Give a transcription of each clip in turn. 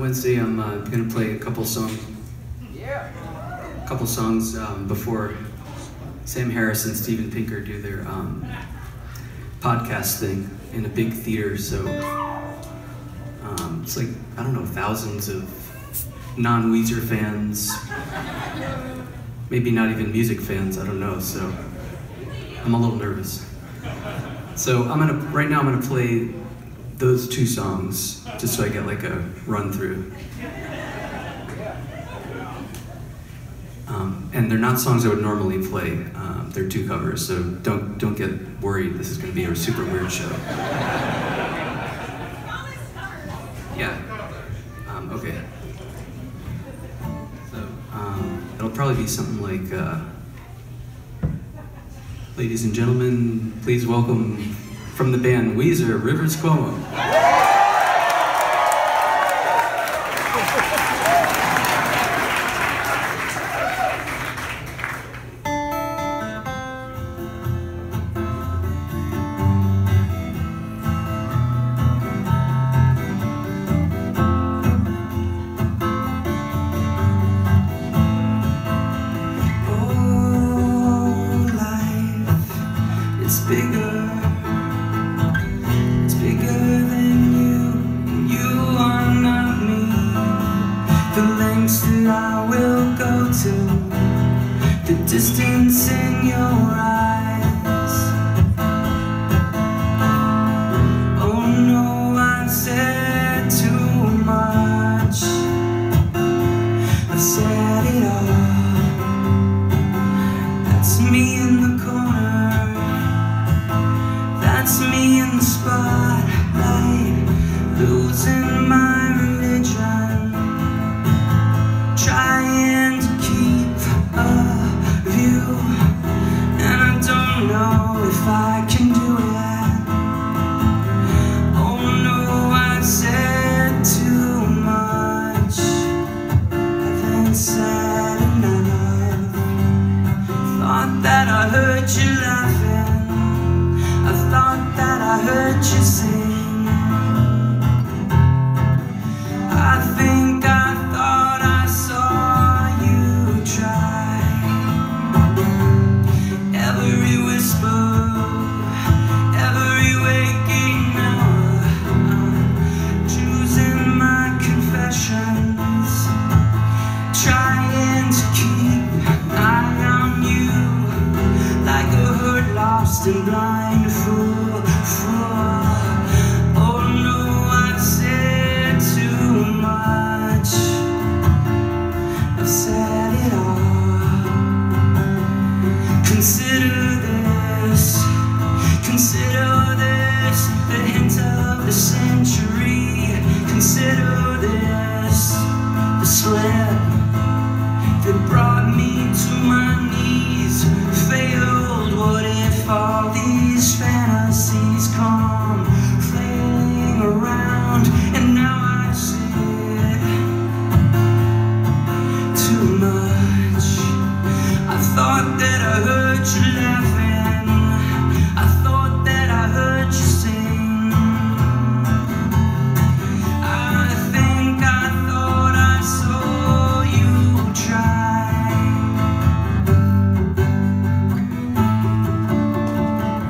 Wednesday, I'm gonna play a couple songs. Before Sam Harris and Steven Pinker do their podcast thing in a big theater. So it's like, I don't know, thousands of non-Weezer fans, maybe not even music fans. I don't know. So I'm a little nervous. So right now I'm gonna play those two songs just so I get like a run through. And they're not songs I would normally play. They're two covers, so don't get worried. This is going to be a super weird show. Yeah. Okay. So it'll probably be something like, ladies and gentlemen, please welcome from the band Weezer, Rivers Cuomo. Distance in your eyes. Oh no, I've said too much. I've said it all. That's me in the corner. That's me in the spotlight, losing my religion, trying to keep up. And I don't know if I can do it. Oh no, I've said too much. Haven't said enough. Thought that I heard you laughing. I thought that I heard you sing. I think I thought I saw you try. Every whisper, every waking hour, choosing my confessions, trying to keep an eye on you, like a hurt, lost and blind fool. Oh no, I've said too much. I've said it all. Consider this, the hint of the century. Consider this, the slip that brought me to my knees. Failed, what if all these fantasies come flailing around, and now I said too much. I thought that I heard you laughing. I thought that I heard you sing. I think I thought I saw you try.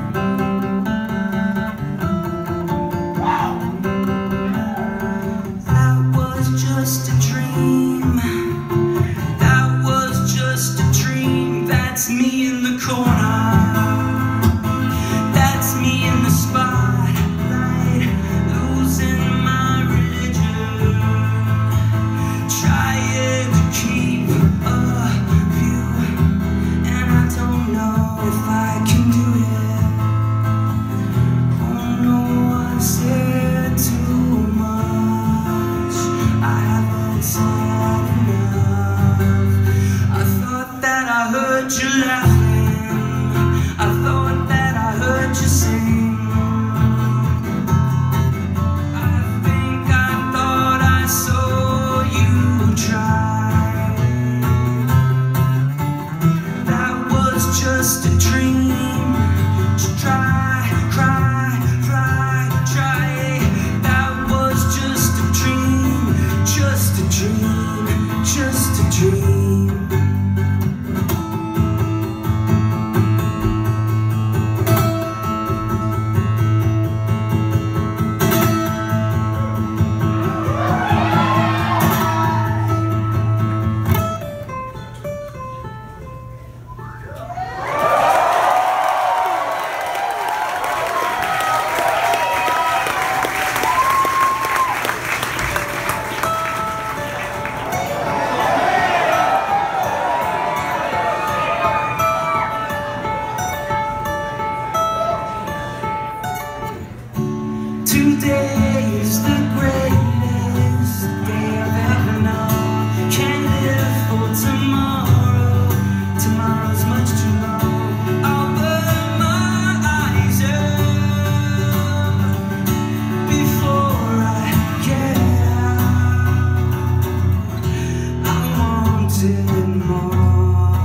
Today is the greatest day I've ever known. Can't live for tomorrow. Tomorrow's much too long. I'll burn my eyes out before I get out. I wanted more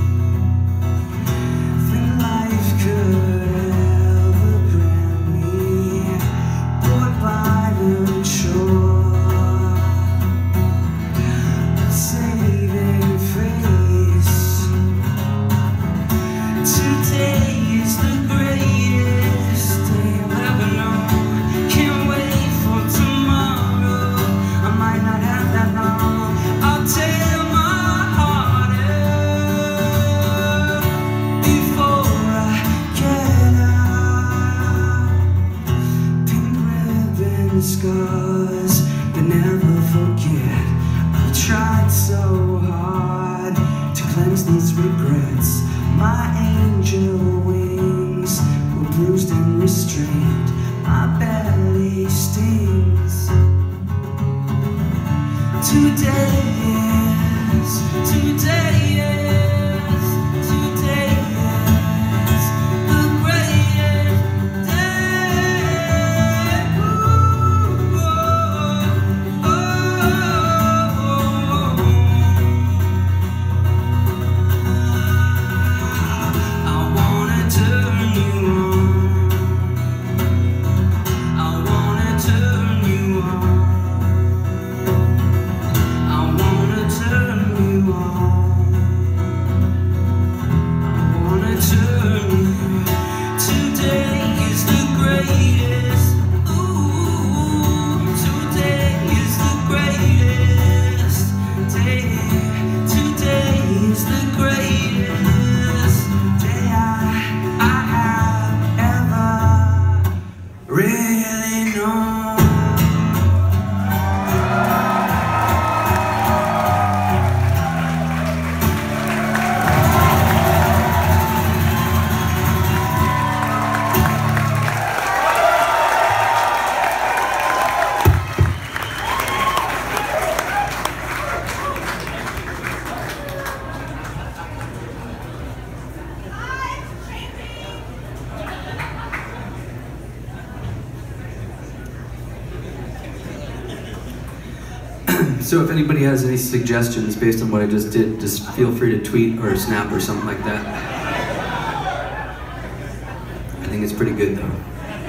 than life could ever grant me. Boy, by the shore, a saving face. Today is the greatest day I've ever known. Can't wait for tomorrow. I might not have that long. I'll tear my heart out before I get out. Pink ribbon scars, but never forget. I tried so hard to cleanse these regrets. My angel wings were bruised and restrained. My belly stings. Today is the greatest day. Ooh, oh, oh, I wanna turn you on. I wanna turn you on. I wanna turn you on. I wanna turn you. Today is the greatest. Ooh, today is the greatest day. Today is the greatest day I have ever really known. So if anybody has any suggestions based on what I just did, just feel free to tweet or snap or something like that. I think it's pretty good though.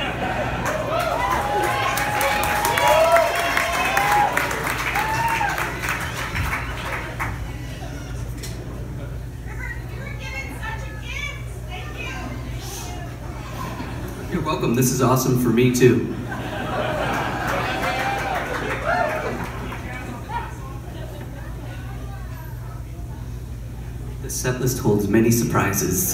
You're welcome. This is awesome for me too. The set list holds many surprises.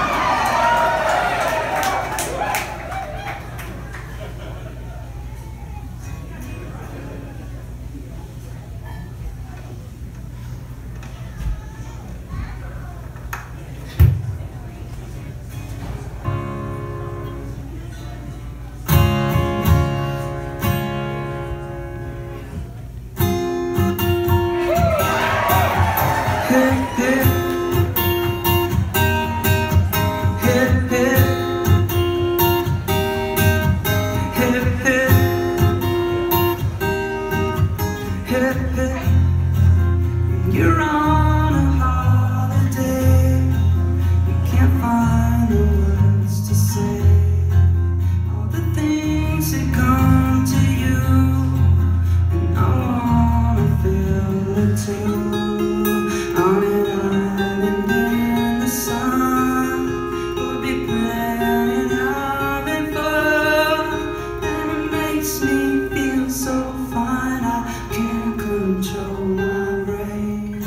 You're on a holiday. You can't find the words to say. All the things that come to you, and I wanna feel it too. On an island in the sun, we'll be playing, having fun, and it makes me feel so fine. I can't control my brain.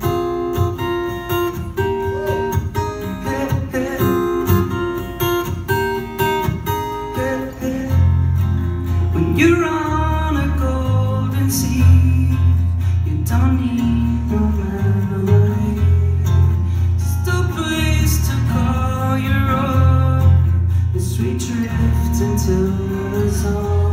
When you're on a golden sea, you don't need no memory, just a place to call your own. As we drift into the zone.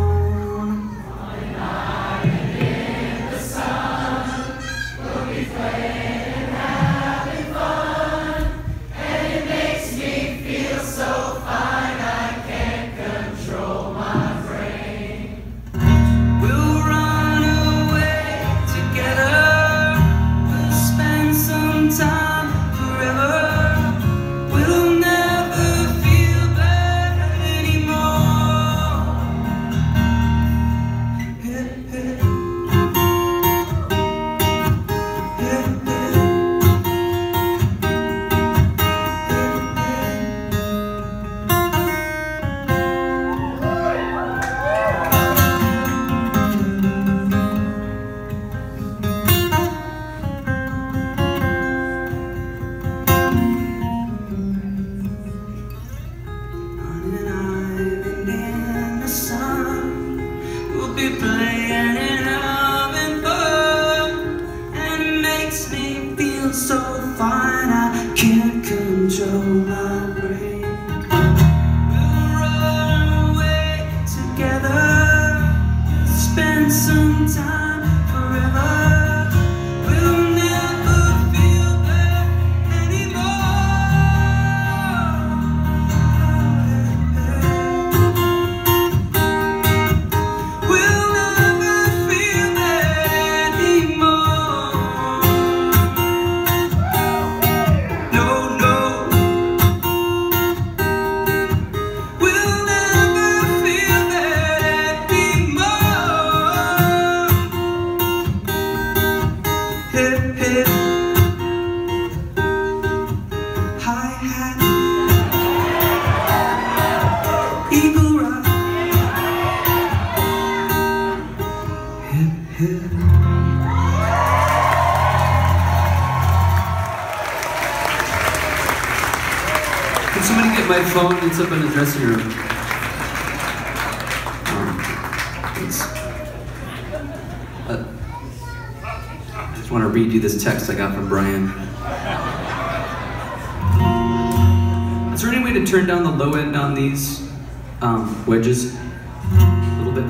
be playing and having fun, and it makes me feel so fine I can't control my brain. We'll run away together, spend some time forever. We'll never feel bad anymore. We'll never feel bad anymore. No, no. We'll never feel bad anymore. Hip, hip. Hi-hat. Eagle rock. Hip, hip. Can somebody get my phone? It's up in the dressing room. Thanks. I just want to read you this text I got from Brian. Is there any way to turn down the low end on these wedges a little bit?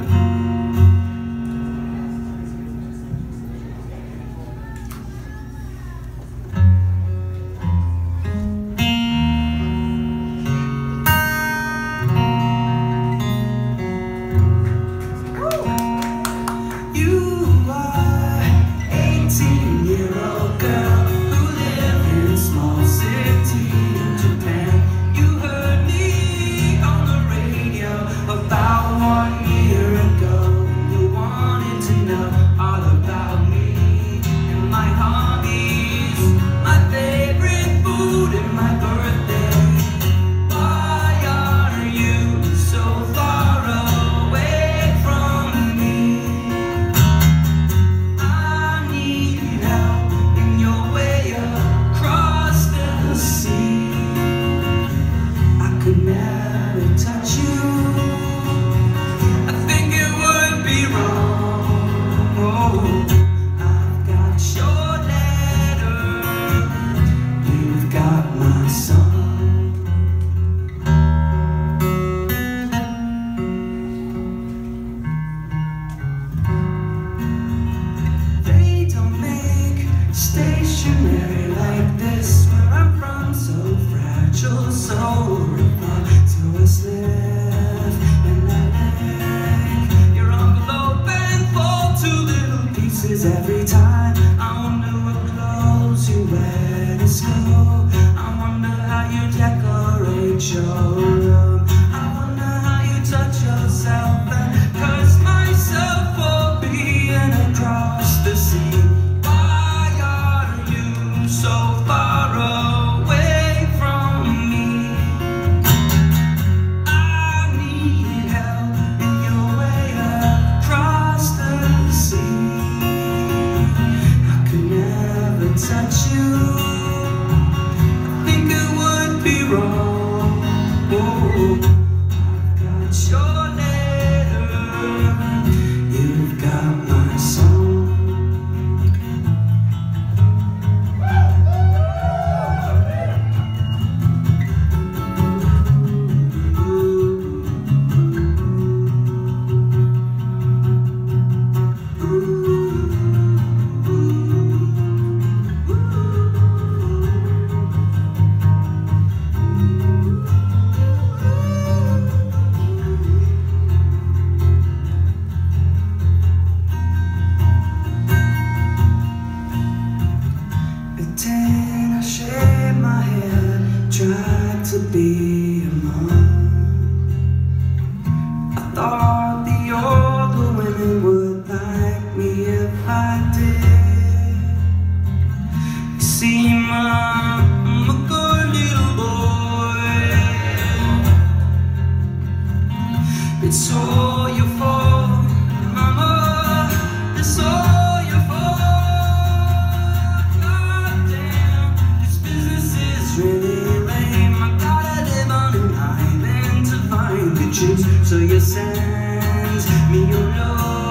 You are 18-year-old girl who lives in a small city in Japan. You heard me on the radio about 1 year ago. You wanted to know all about me and my hobbies, my favorite food and my birthday. Why are you so far away from me? I need help in your way across the sea. I could never touch you. I think it would be wrong. Oh, I've got your letter. You've got my song. They don't make stationery like this where I'm from, so fragile, so refined. So I slip and I leg your envelope and fall to little pieces every time. I wonder what clothes you wear to school. I wonder how you decorate your room. I wonder how you touch yourself and curse myself for being across the sea. Why are you so far away from me? I need help in your way across the sea. I could never touch you. I think it would be wrong. Oh, I've got your letter. You've got my song. At 10, I shaved my head, tried to be a mom. I thought the older women would like me if I did. You see, Mom, I'm a good little boy. It's all your fault, Mama. It's all your fault. Goddamn, this business is really lame. I gotta live on an island to find the juice. So you send me your love.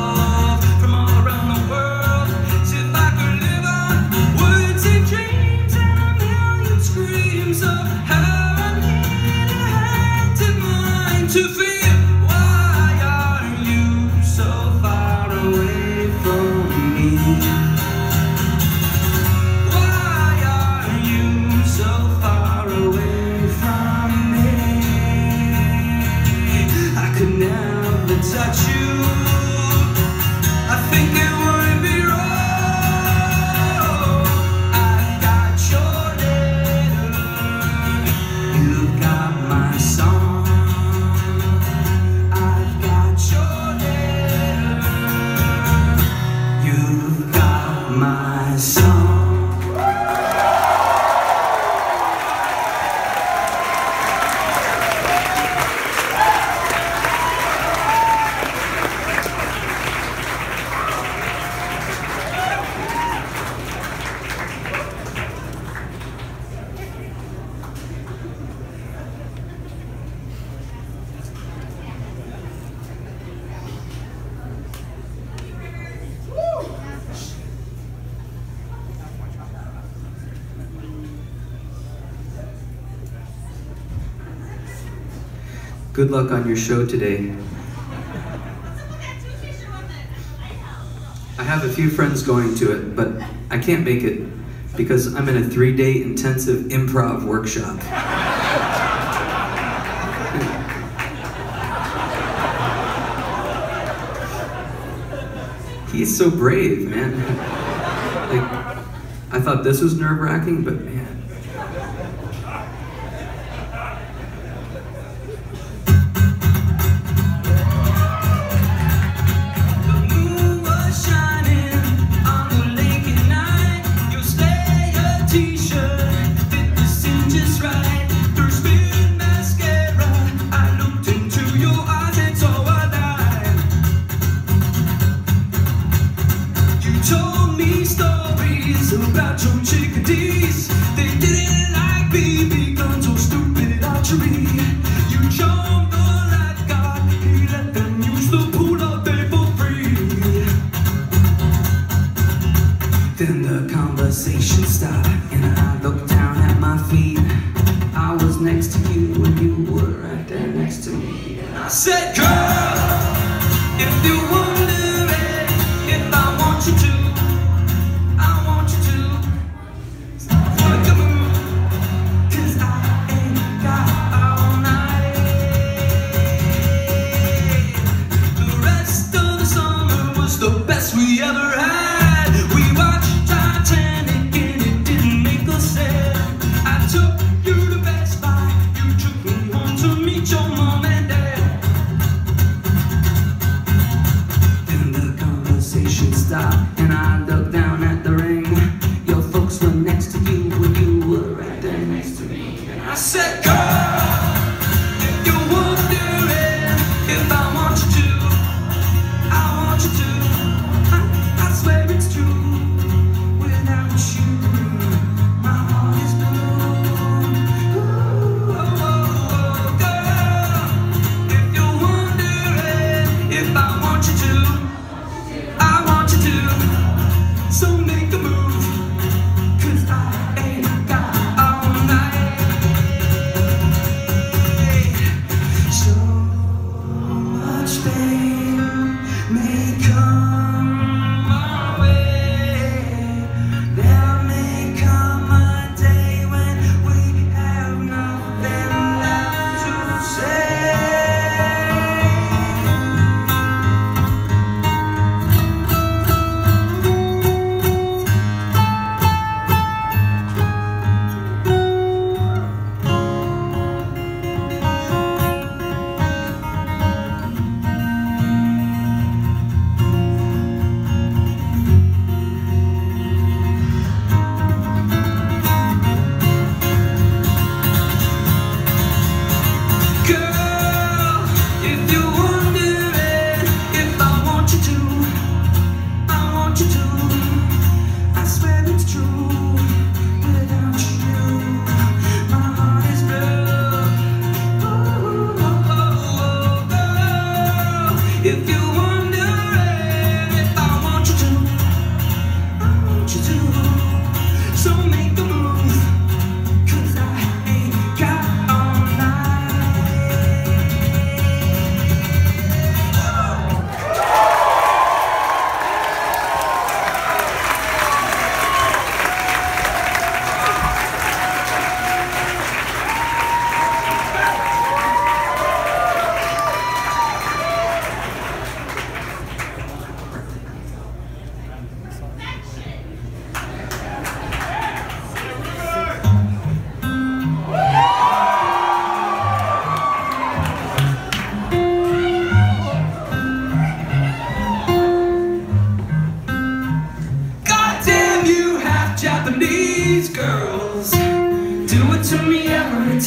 to feel. Why are you so far away from me? Why are you so far away from me? I could never touch you. I think it would be wrong. I've got your letter. You've got my song. I've got your letter. You've got my song. Good luck on your show today. I have a few friends going to it, but I can't make it because I'm in a 3-day intensive improv workshop. He's so brave, man. Like, I thought this was nerve-wracking, but man. Told me stories about your chickadees. They didn't like BB guns or stupid archery. You charmed the lifeguard, he let them use the pool all day for free. Then the conversation started and I looked down at my feet. I was next to you and you were right there next to me. And I said, girl, if you're wondering if I want you to, the best we ever had. We watched Titanic and it didn't make us sad. I took you to Best Buy, you took me home to meet your mom and dad.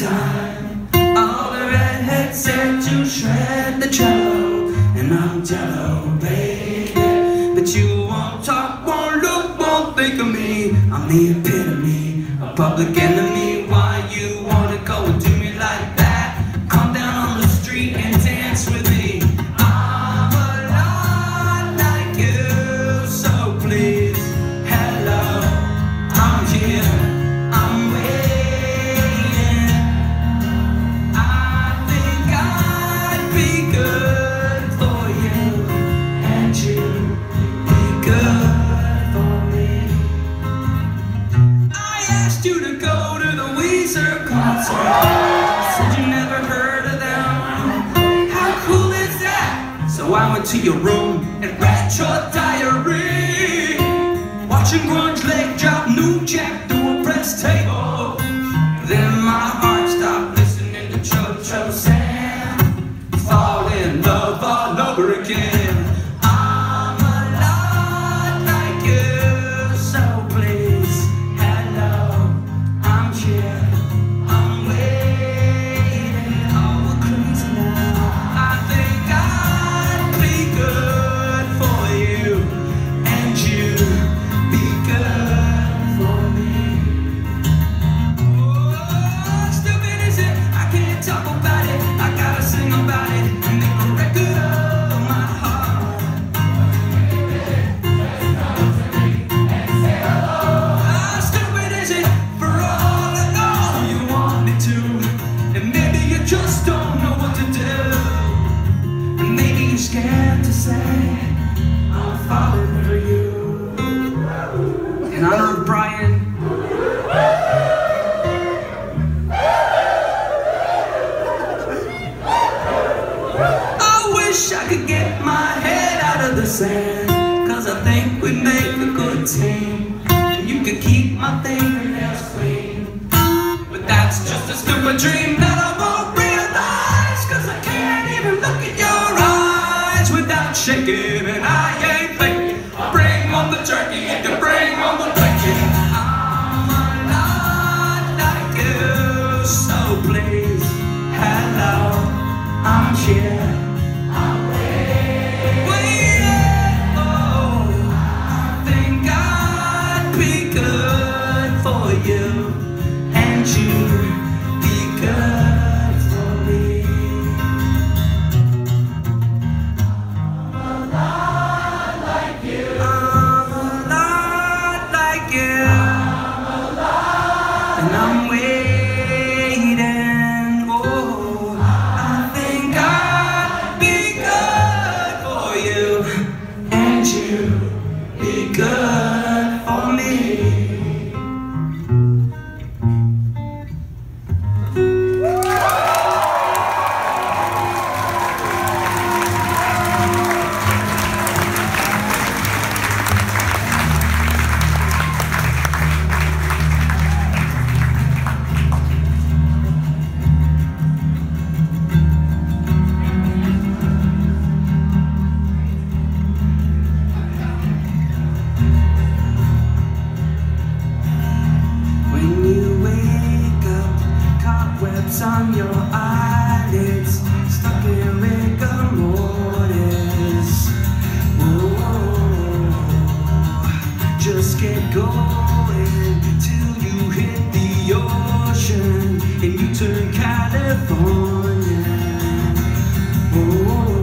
time. All the redheads said to shred the cello, and I'm jello, baby. But you won't talk, won't look, won't think of me. I'm the epitome, a public enemy. Why you wanna go and do me like that? Come down on the street and dance with me. I'm a lot like you, so please, hello, I'm here, I'm waiting. I think I'd be good for you, and you'd be good for me. I asked you to go to the Weezer concert, said you never heard of them. How cool is that? So I went to your room and read your diary, watching grunge leg drop New Jack through a press table. Then my heart stopped listening to JoJo Sam, fall in love all over again. I'm a lot like you, so please, hello, I'm here, I'm waiting. Oh, we're crazy now. I think I'd be good for you, and you be good for me. Oh, stupid is it? I can't talk about it. I gotta sing about it and make a record of my heart. How stupid is it for all I know you want me to? And maybe you just don't know what to do. And maybe you're scared to say I'm falling for you. In honor of Brian, I wish I could get my head out of the sand, 'cause I think we'd make a good team, and you could keep my fingernails clean. But that's just a stupid dream that I won't realize, 'cause I can't even look in your eyes without shaking, and I ain't faking. Bring on the turkey, you can bring on the bacon. I'm a lot like you, so please, hello, I'm here. And I'm waiting, oh, I think I'd be good for you, and you be good for me. On your eyelids, stuck in rigor mortis. Whoa, just get going till you hit the ocean and you turn California. Whoa,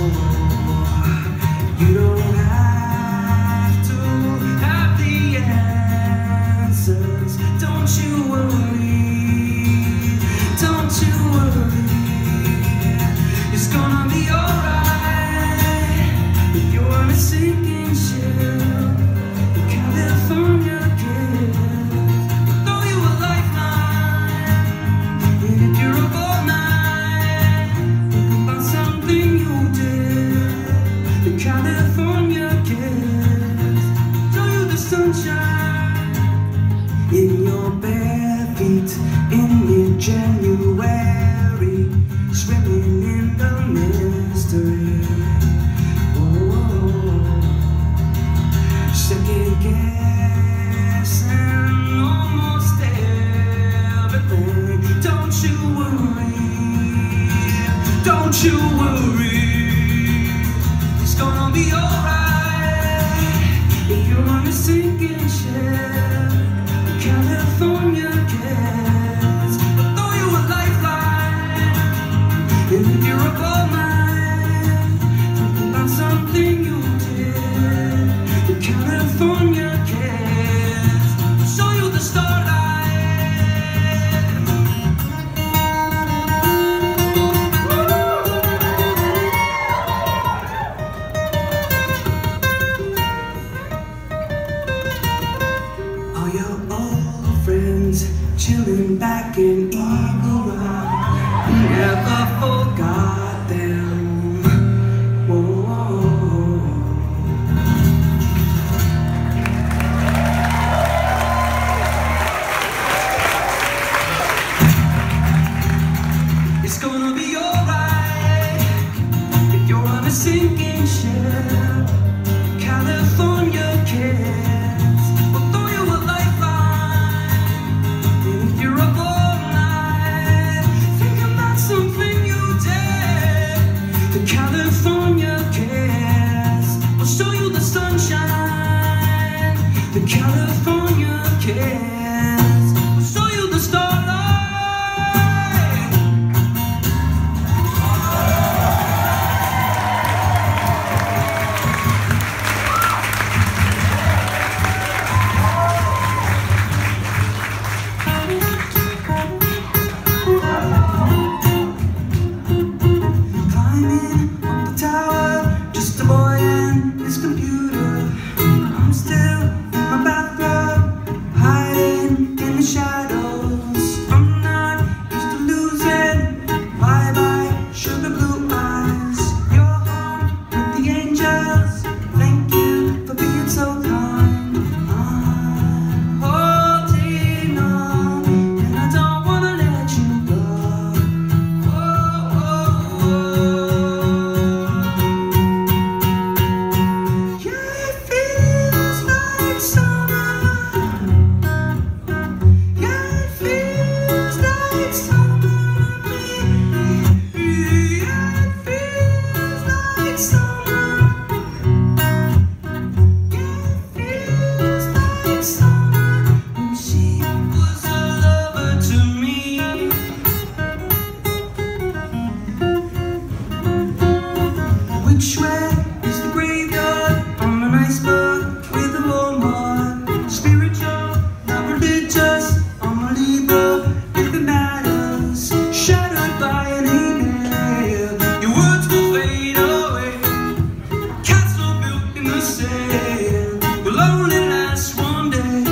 you don't have to have the answers, don't you worry. Don't you worry, it's gonna be alright. If you're on a sinking ship, the California gift will throw you a lifeline. And if you're up all night, think about something you did. The California gift will show you the sunshine in your bare feet in mid-January, swimming in the mist. don't you worry, it's gonna be alright. If you're on a sinking ship, California cares, I'll throw you a lifeline. And if you're up all night thinking about something you did, the California cares, I'll show you the starlight. Chilling back in Eagle Rock, never forgot them. Whoa. It's gonna be alright if you're on a sinking ship. California cares, we'll throw you a lifeline. If you're up all night thinking about something you did, the California cares, we'll show you the sunshine. The California cares, we'll show you the starlight. Which way is the graveyard? I'm an iceberg with a warm heart. Spiritual, not religious. I'm a Libra, if it matters. Shattered by an email, your words will fade away. Castle built in the sand will only last one day.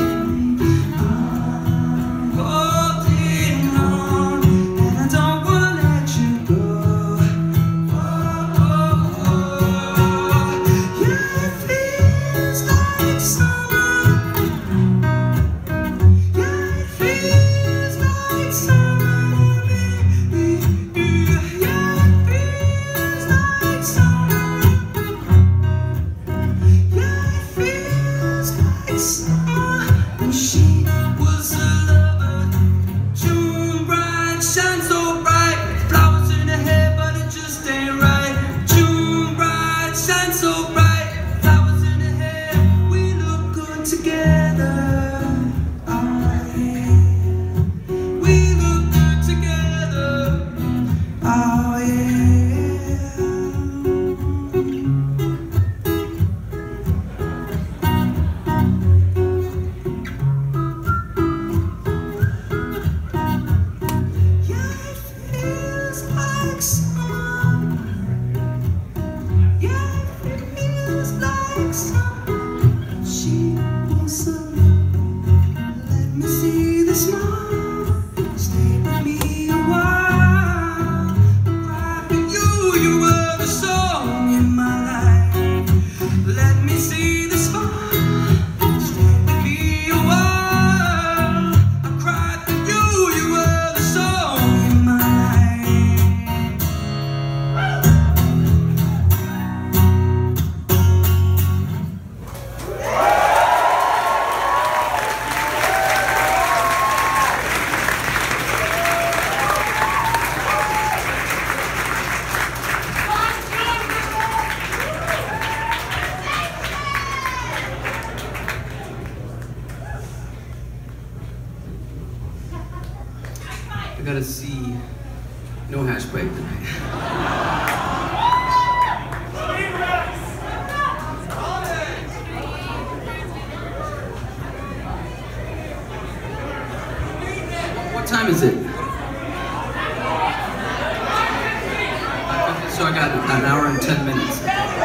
I'm holding on, and I don't wanna let you go. earthquake tonight. What time is it? So I got an hour and 10 minutes.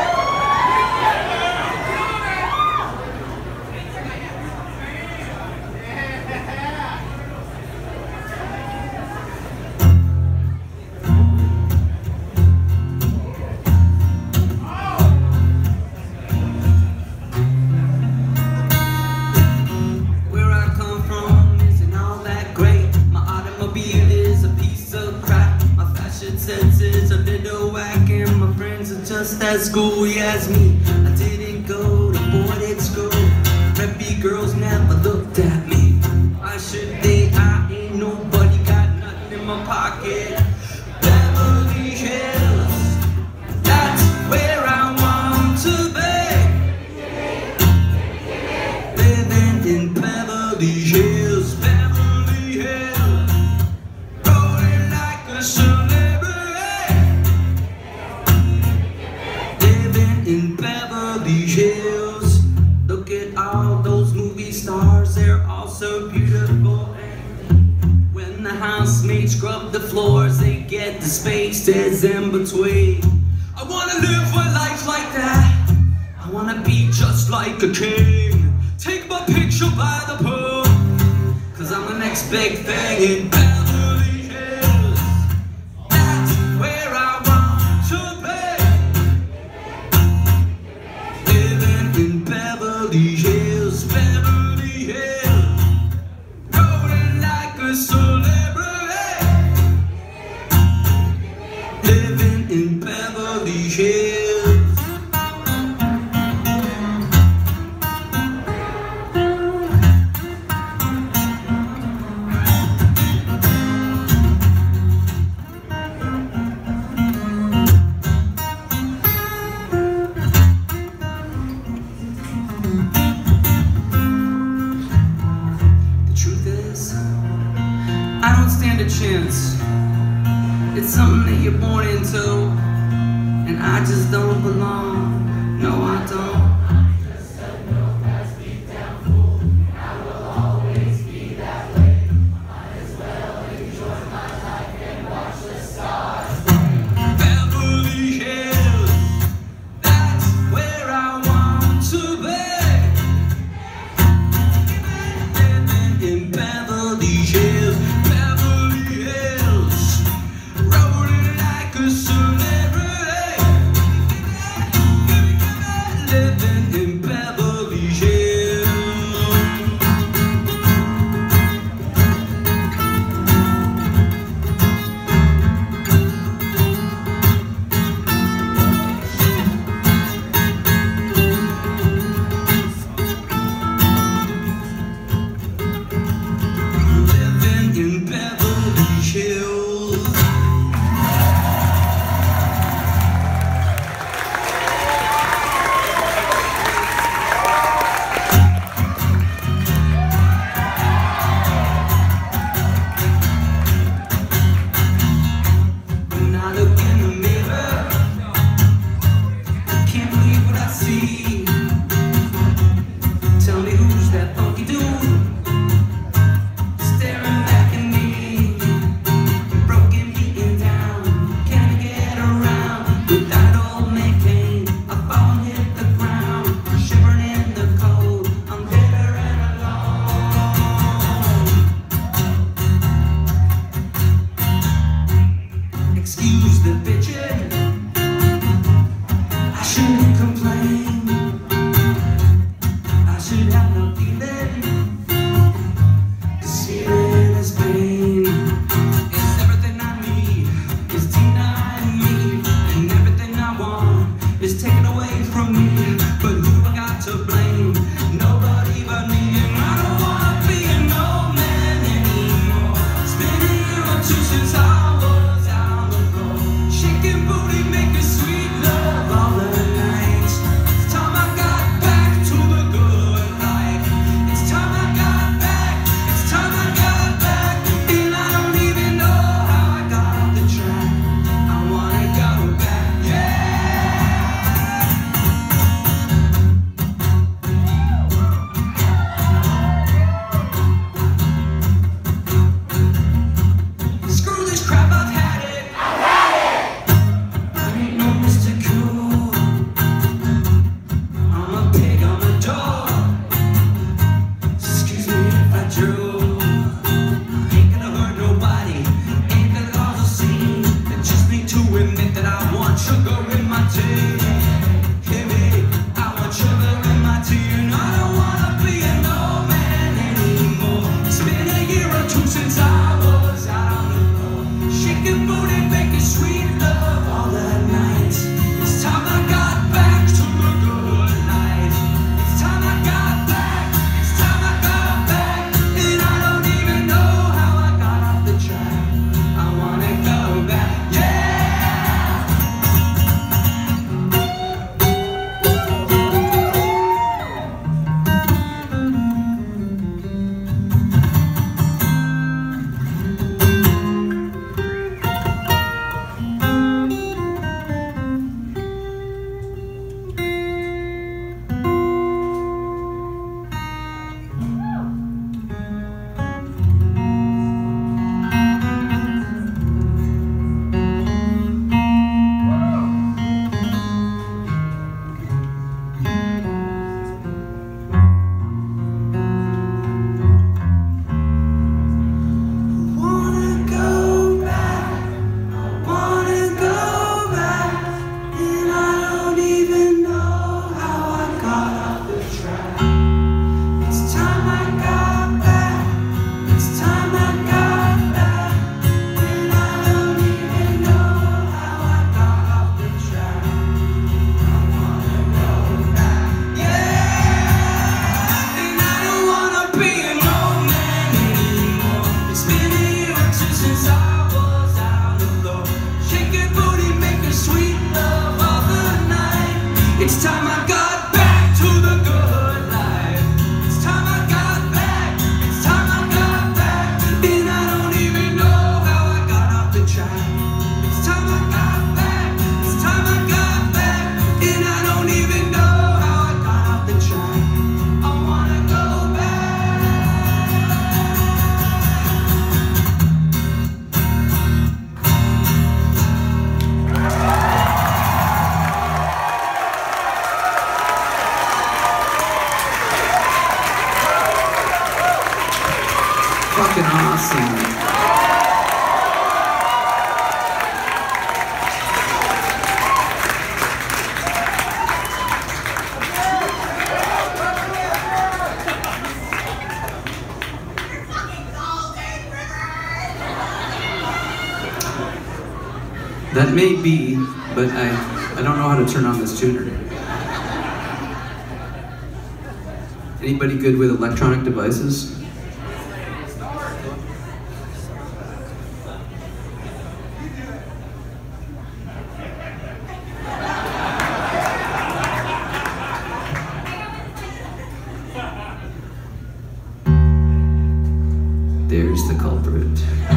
Senses a little whack and my friends are just as schoolly as me. I didn't go to boarding school. Preppy girls never looked at me. Why should they? I ain't nobody, got nothing in my pocket. Beverly Hills, that's where I want to be. Living in Beverly Hills, Beverly Hills, rolling like a celebrity. In Beverly Hills, look at all those movie stars, they're all so beautiful. When the housemates scrub the floors, they get the spaces in between. I wanna live a life like that. I wanna be just like a king. Take my picture by the pool, 'cause I'm the next big thing in Beverly Hills. That's where I want to be. In Beverly Hills, Beverly Hills, rolling like a celebrity. Living in Beverly Hills. I don't stand a chance. It's something that you're born into, and I just don't belong. No, I don't. I'm just a no-pass-beat down fool. I will always be that way. Might as well enjoy my life and watch the stars. Beverly Hills, that's where I want to be. Living in Beverly Hills. Living in Beverly Hills. Living in Beverly Hills. Tell me who's that funky dude staring back at me, broken, beaten down, can't get around. With that old man Kane, I fall and hit the ground, shivering in the cold, I'm bitter and alone. Excuse the bitchin', I shouldn't complain. I should have no feeling, 'cause feeling is pain. It's everything I need, is denying me, and everything I want is taken away from me. But who I got to blame? Nobody but me, and I don't wanna be an old man anymore. It's been a year or two since I was on the floor, shaking booty, making sweet love all the night. admit that I want sugar in my tea. Hear me, I want sugar in my tea, and I don't wanna be an old man anymore. It's been a year or two since I was out on the road, shaking booty, making sweet love all the night. It's time I got back to the good life. It's time I got back. It's time I got back, and I don't even know how I got off the track. I wanna go back, yeah. It's time I got back to the good life. It's time I got back. It's time I got back, and I don't even know how I got off the track. It's time I got back. It's time I got back, and I don't even know how I got off the track. I wanna go Fucking awesome. That may be, but I don't know how to turn on this tuner. Anybody good with electronic devices? There's the culprit.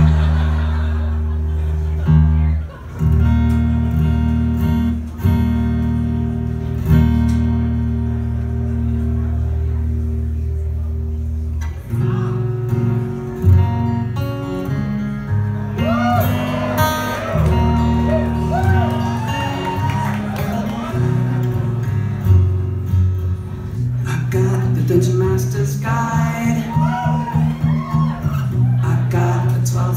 I got the Dungeon Master's Guide. I got the 12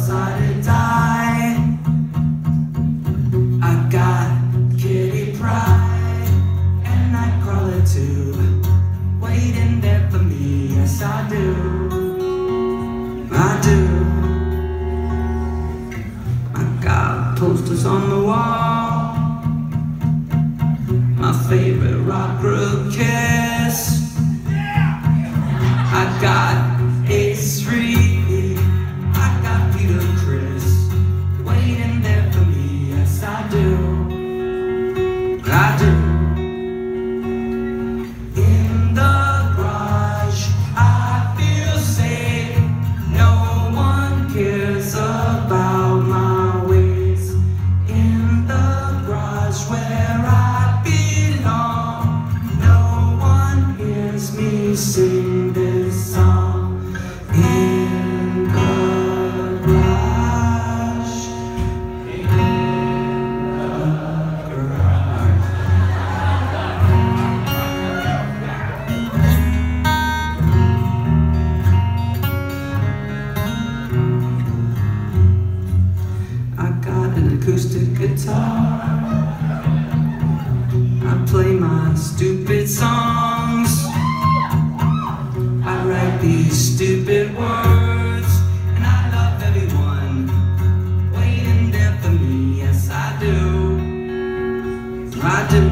sure I do.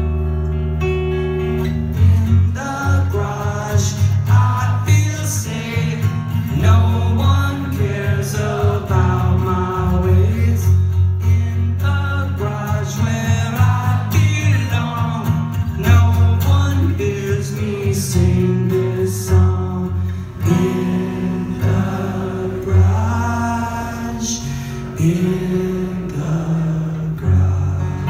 In the garage, I feel safe. No one cares about my ways. In the garage where I belong, no one hears me sing this song. In the garage, in the garage.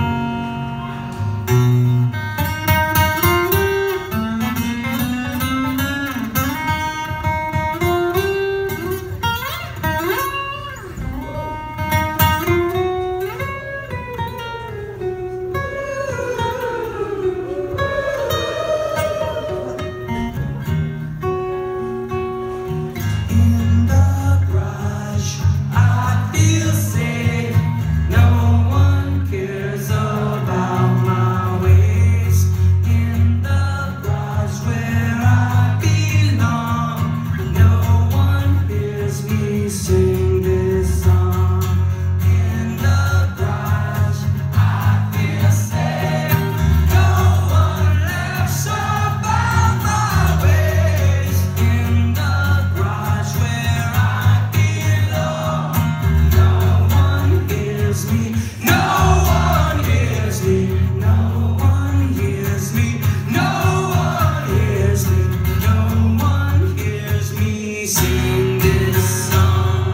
Sing this song. In the garage, I feel safe. No one laughs about my ways. In the garage where I belong, no one hears me. No one hears me. No one hears me. No one hears me. No one hears me sing this song.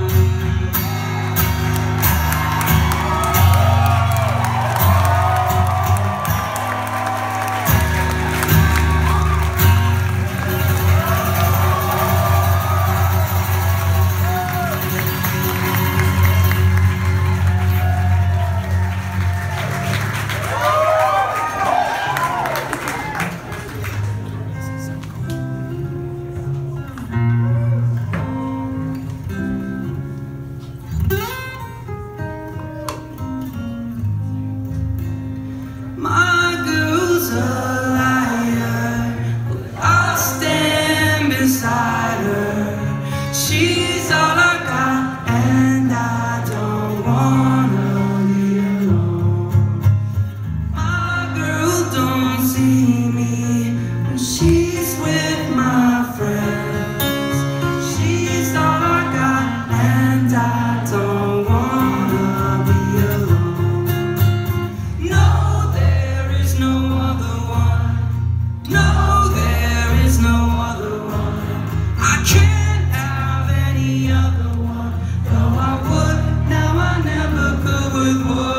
My girl's a liar, but I'll stand beside her. She's all I got, and I don't wanna be alone. My girl don't see me when she's with my friends. She's all I got, and I don't wanna be alone. No, there is no other one. No, there is no other one. I can't have any other one. Though I would, now I never could with one.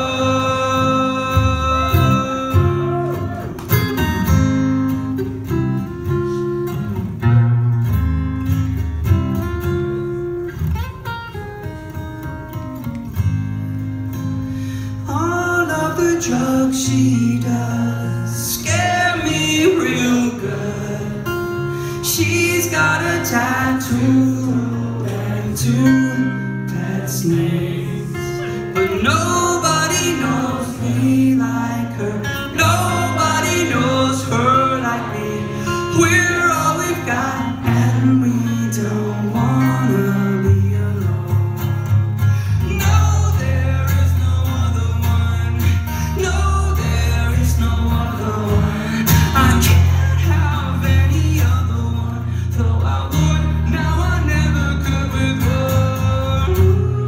All of the drugs she does scare me real good. She's got a tattoo and 2 pet snakes, but nobody knows me like her. Nobody knows her like me. We're all we've got, and we don't wanna be alone. No, there is no other one. No, there is no other one. I can't have any other one. Though I would, now I never could with one.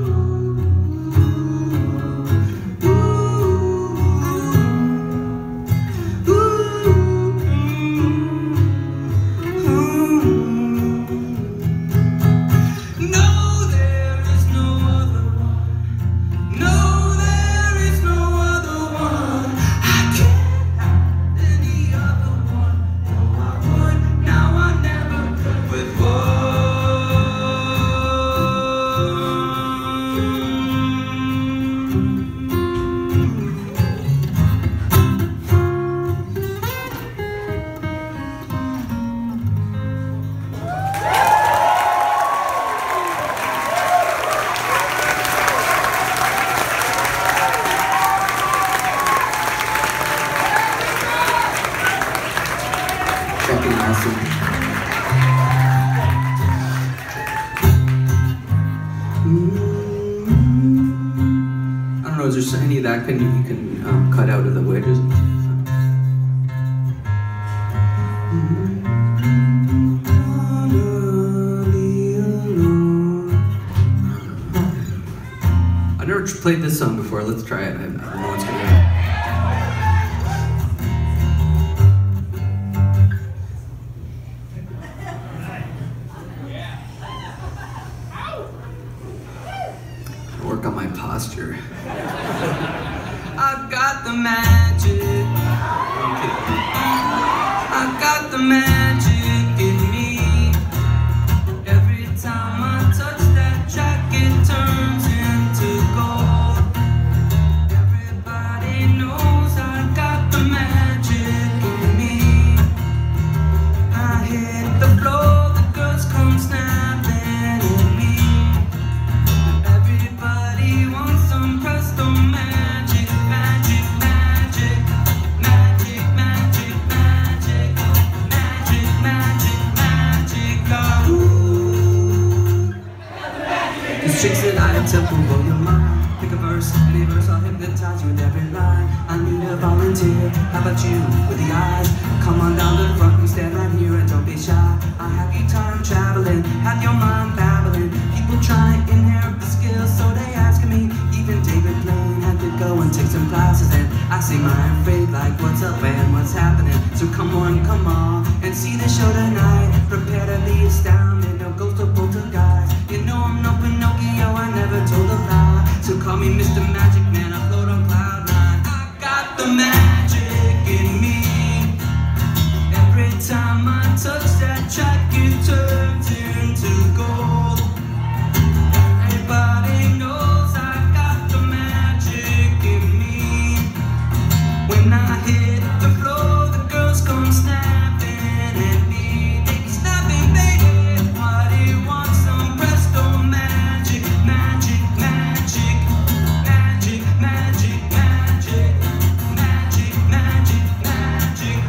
No, there is no other one. No, there is no other one. I can't have any other one. Though I would, now I never could with one. Fucking awesome. I don't know, is there any of that you can cut out of the wedges? I've never played this song before. Let's try it. I don't know what's going to happen. Work on my posture. I got the magic. I got the magic in me. Every time I touch that track, it turns into gold. Everybody knows I got the magic in me. I hit the floor, the girls come snapping at me. Everybody wants some presto magic, magic, magic, magic, magic, magic, magic, magic, magic. Ooh. These tricks that I attempt will blow your mind. Pick a verse, any verse, I'll hypnotize you with every line. I need a volunteer. How about you with the eyes? Come on down to the front, we stand right here and don't be shy. I have you time traveling, have your mind babbling. People try and inherit the skills, so they ask me. Even David Blaine had to go and take some classes, and I see my faith like, what's up and what's happening? So come on, and see the show tonight. Prepare to be astounded, no ghost or poltergeist. You know I'm no Pinocchio, I never told a lie. So call me Mr. Magic Man, I float on cloud nine. I got the magic in me. Every time I touch that track, it turns into gold. Everybody knows I got the magic in me. When I hit the floor, the girls come snapping at me. They be snapping, baby. Everybody wants some presto magic, magic, magic, magic, magic, magic, magic, magic, magic.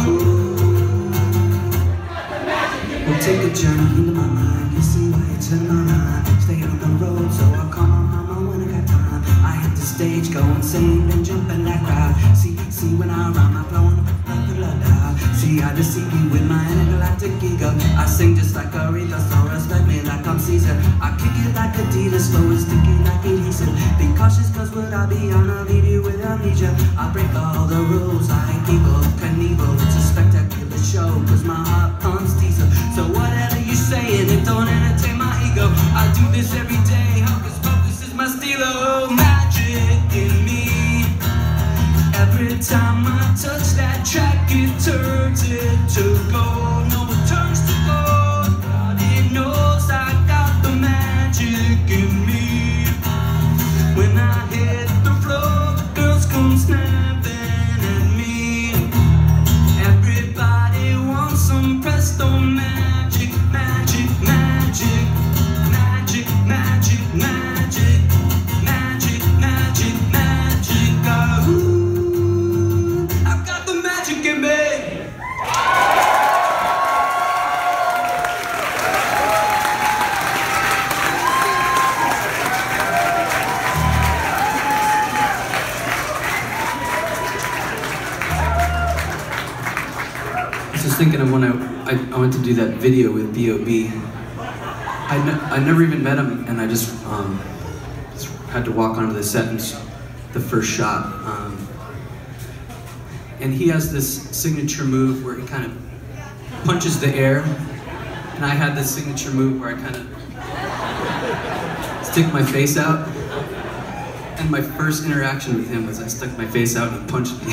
We'll take a journey into my mind. You see why it's in my mind. Stay on the road, so I'll call my mama when I got time. I hit the stage, go insane, and jump in that crowd. See when I rhyme, I flow on the loud. See, I deceive you with my intergalactic ego. I sing just like Aretha, so respect me like I'm Caesar. I kick it like Adidas, slow and sticky like adhesive. Be cautious, cause would I be on? I'll leave you with amnesia. I break all the rules, I ain't evil, Knievel. It's a spectacular show, cause my heart pumps diesel. So whatever you saying, it don't entertain my ego. I do this every day, hocus pocus is my stilo. Magic in me. Every time I touch that track, it turns into gold. No, it turns to gold. Everybody knows I got the magic in me. When I hit the floor, the girls come snapping at me. Everybody wants some presto magic, magic, magic, magic, magic, magic, magic, magic, magic. Ooh, I've got the magic in me. I was just thinking of when I went to do that video with B.O.B. I never even met him, and I just had to walk onto the set and the first shot. And he has this signature move where he kind of punches the air, and I had this signature move where I kind of stick my face out. And my first interaction with him was I stuck my face out and he punched me.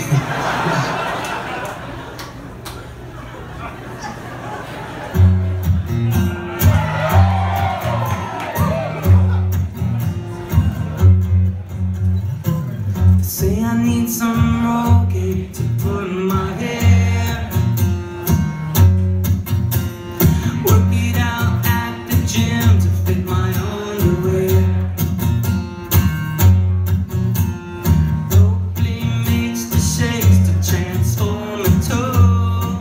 Say I need some Rogaine to put in my hair. Work it out at the gym to fit my underwear. Hopefully makes the shakes to transform a toe.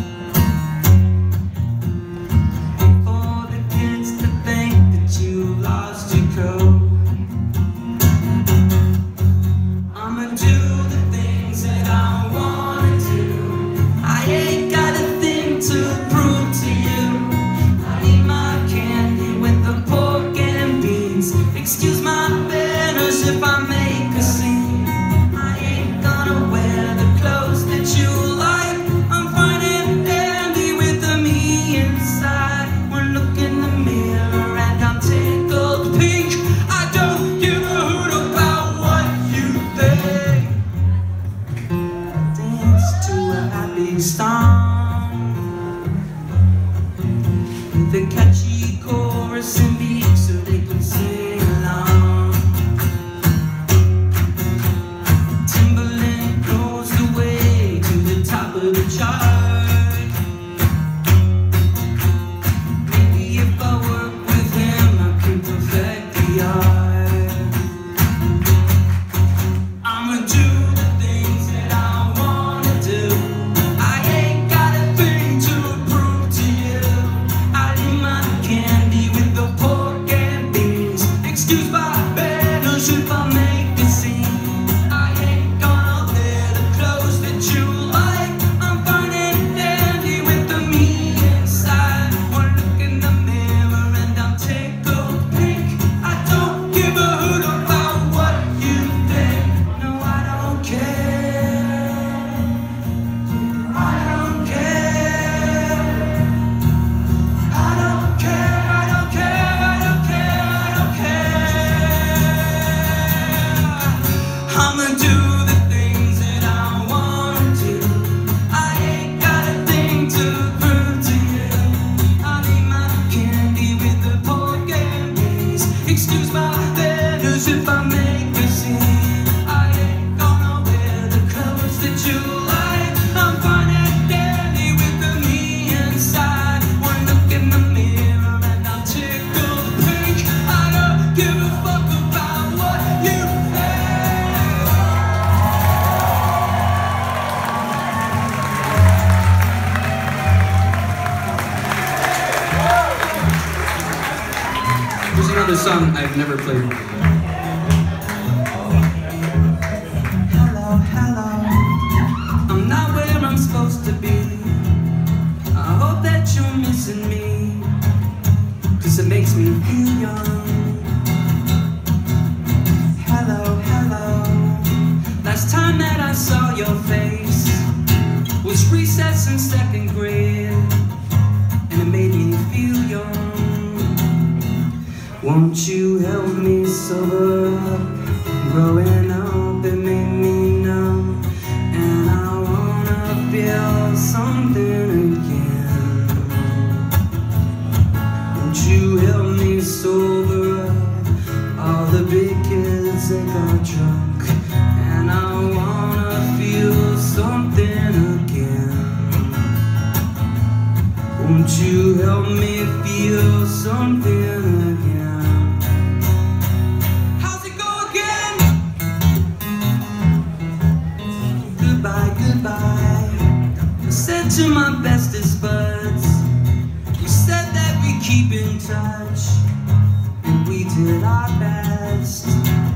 Before the kids to think that you lost your coat. I'ma do the things that I wanna of the chart. Maybe if I work with him, I can perfect the art. I'ma do the things that I wanna do. I ain't got a thing to prove to you. I eat my candy with the pork and beans. Excuse my manners if I make a scene. I ain't gonna wear the clothes that you like. I'm fine and dandy with the me inside. One look in the mirror and I'm tickled pink. I don't give a hoot about what you think. No, I don't care. I don't care. I don't care. I don't care. I don't care. I don't care. I'ma do the things that I wanna do. I ain't got a thing to prove to you. I'll eat my candy with the pork and beans. Excuse my manners if I make a scene. I ain't gonna wear the clothes that you like. I'm fine and dandy with the me inside. One look in the mirror and I'm tickled pink. I don't give a fuck about what you think. Here's another song I've never played. Hello, hello. I'm not where I'm supposed to be. I hope that you're missing me, 'cause it makes me feel young. Hello, hello. Last time that I saw your face was recess in second grade, and it made me feel young. Won't you help me sober up? Growing up, it made me numb, and I wanna feel something again. Won't you help me sober up? All the big kids, they got drunk, and I wanna feel something again. Won't you help me feel something again? How's it go again? Goodbye, goodbye. I said to my bestest buds, we said that we keep in touch, and we did our best.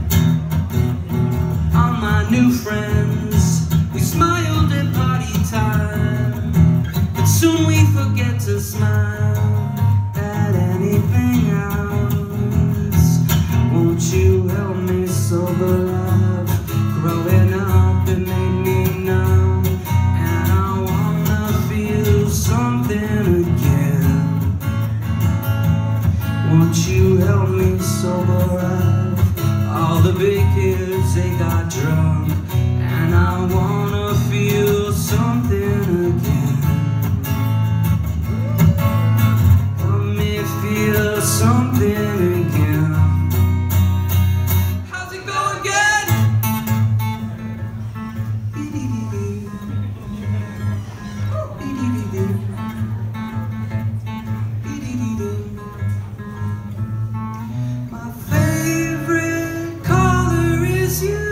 All my new friends, we smiled at party time, but soon we forget to smile at anything else. Won't you help me sober up? Growing up, it made me numb, and I wanna feel something again. Won't you help me sober up? All the big kids, they got drunk, and I wanna feel something again. Let me feel something again. How's it go again? My favorite color is you,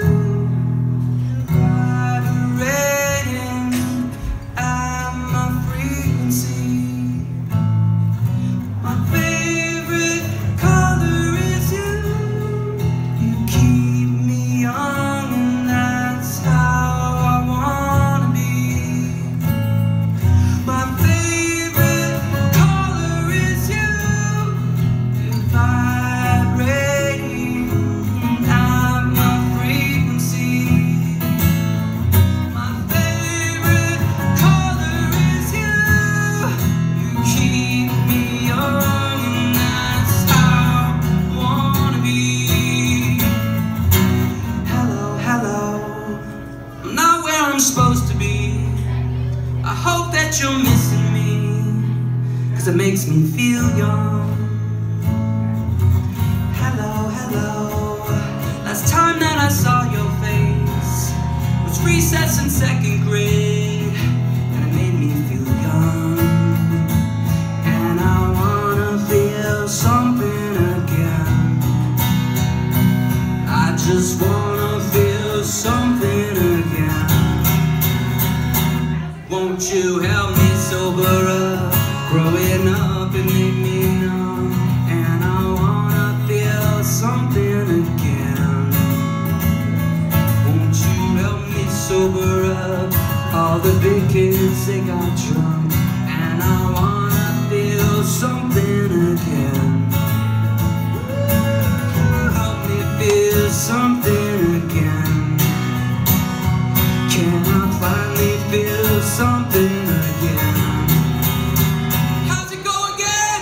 vibrating at my frequency. My favorite color is you. You keep me young, and that's how I wanna be. My favorite color is you. You're vibrating at my frequency. My favorite color is you. You keep me young, and that's how I wanna be. Hello, hello. I'm not where I'm supposed to be. I hope that you're missing me, 'cause it makes me feel young. Hello, hello. Last time that I saw your face was recess in second grade, Won't you help me sober up? Growing up it made me numb, and I wanna feel something again. Won't you help me sober up? All the big kids, they got drunk, and I wanna feel something again. Help me feel something again. Can I finally feel something again? How's it go again?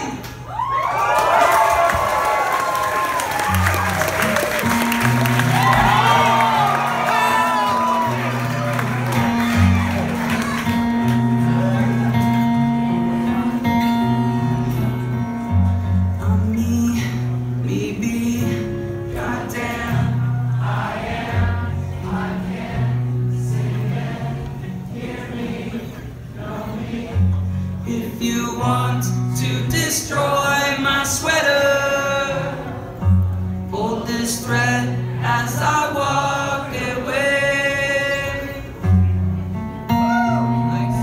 I'm me, maybe, goddamn, I am, I can sing it, hear me, know me. If you want to destroy my sweater, hold this thread as I walk away. Nice.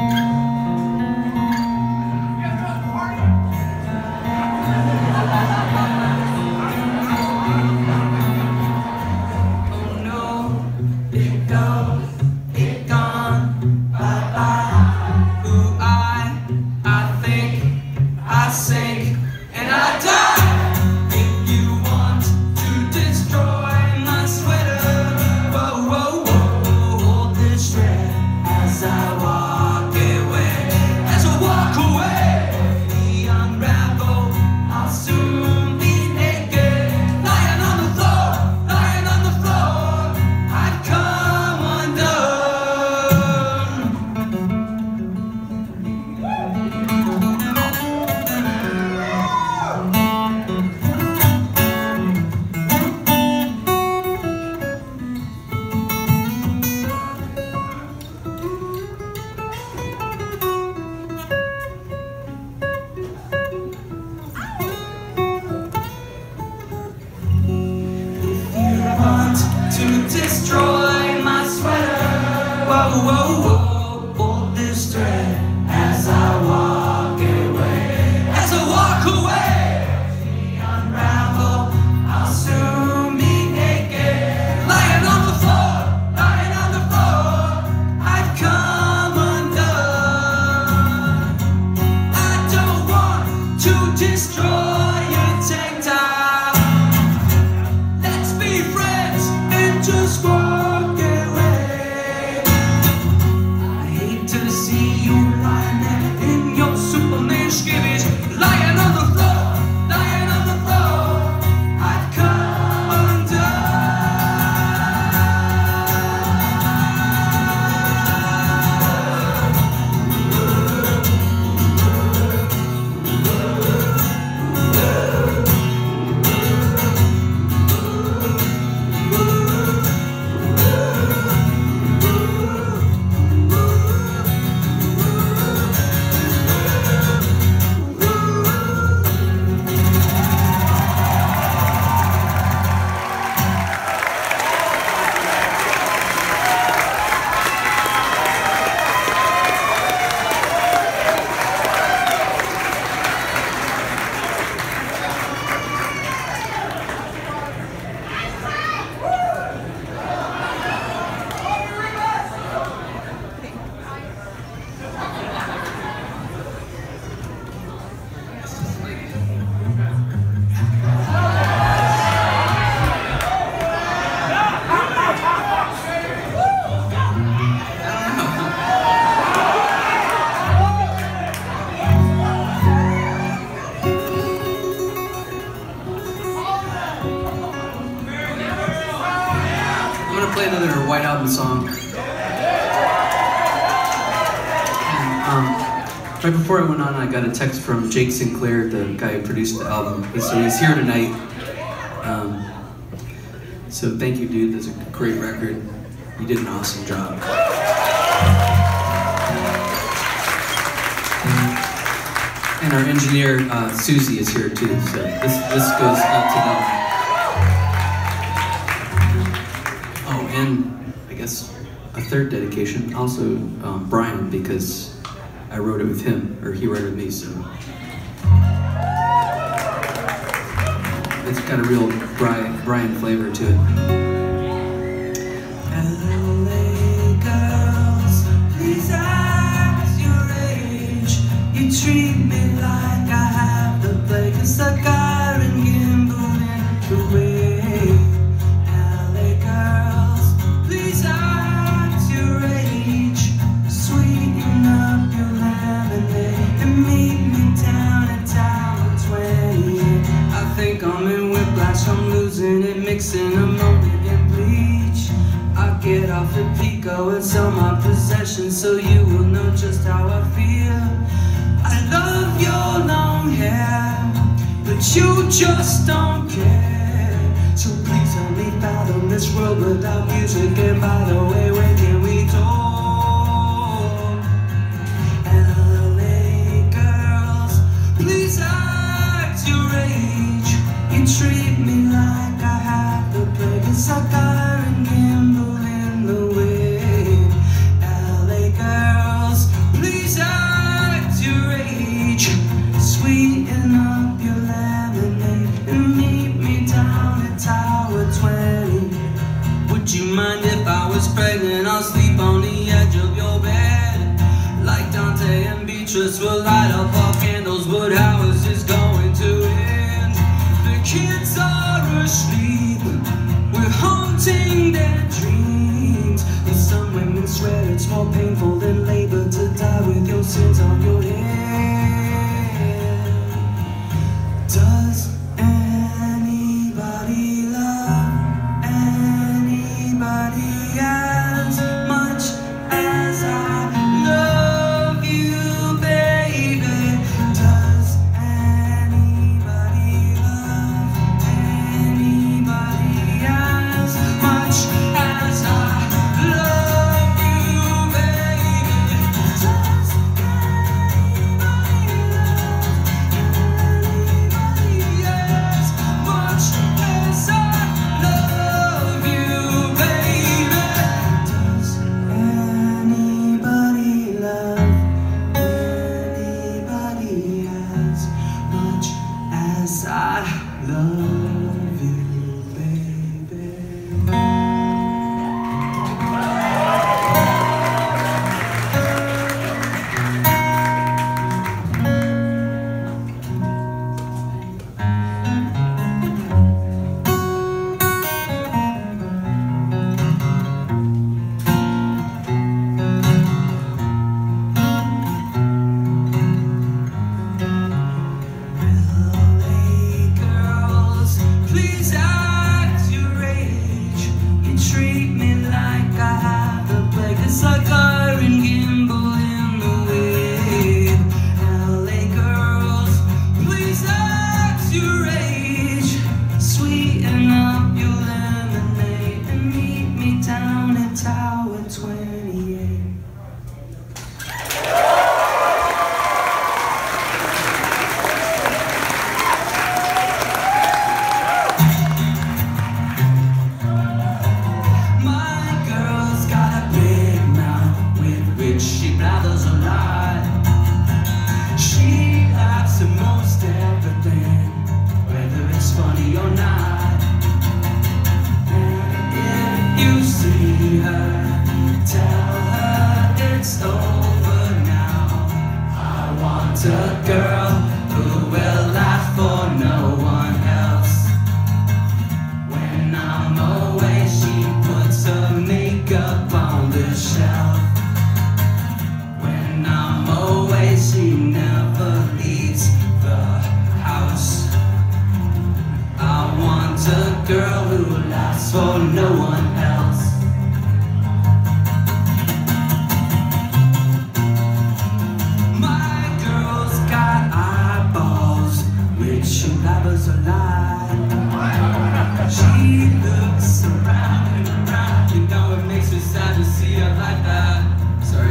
Oh no, it goes, it gone, bye bye. Who I think, I sink, and I die. If you want to destroy my sweater, whoa, whoa, whoa, hold this thread as I walk away. As I walk away, we unravel, I'll soon be naked, lying on the floor, lying on the floor, I'd come undone. You want to destroy my sweater, whoa, whoa, whoa, hold this thread as I walk away. As I walk away, we unravel, I'll soon be naked, lying on the floor, lying on the floor, I'd come undone. I don't want to destroy your tank top. Let's be friends and just walk away. I hate to see you lying there in your Superman skivvies, lying on the floor, lying on the floor, I'd come undone. I'm gonna play another White Album song. And, right before I went on, I got a text from Jake Sinclair, the guy who produced the album. So he's here tonight. So thank you, dude. That's a great record. You did an awesome job. And our engineer, Susie, is here too. So this goes out to them. Oh, and I guess a third dedication, also Brian, because I wrote it with him, or he wrote it with me, so. It's got a real Brian flavor to it. LA girls, please act your age. You treat me like I have the plague. It's like iron gimbal in the way. LA girls, please act your age. Sweeten up your lemonade and meet me down at Tower 28. I think I'm in whiplash, I'm losing it, mixing ammonia and bleach. I get off at Pico and sell my possessions so you will know just how I feel. I love your long hair, but you just don't care. So please help me fathom this world without music. And by the way, when can we talk? LA girls, please act your age. You treat me like I have the plague. It's like iron gimbal in the wind. LA girls, please act your age. Sweeten up your lemonade and meet me down at Tower 20. Would you mind if I was pregnant? I'll sleep on the edge of your bed. Like Dante and Beatrice will light up our candles, but how is this going to end? The kids are asleep, we're haunting their dreams. And some women swear it's more painful than labor to die with your sins on your head. Does anybody love anybody as much as I love you, baby? Does anybody love anybody as much as I love you, baby? Does anybody love anybody as much as I love you, baby? Does anybody love anybody as much as I love you, baby? LA girls, please act your age. You treat me like I have the plague. It's like iron gimbal in the wind. LA girls, please act your age. Sweeten up your lemonade and meet me down at Tower 28. My girl's got a big mouth with which she blathers a lot. She laughs at most everything, whether it's funny or not. And if you see her, tell her it's over now. I want a girl who will laugh for no one else. When I'm away, she puts her makeup on the shelf. When I'm away, she never leaves the house. I want a girl who laughs for no one else. My girl's got eyeballs, which she blabbers a lot. She looks around and around, you know it makes me sad to see her like that. Sorry.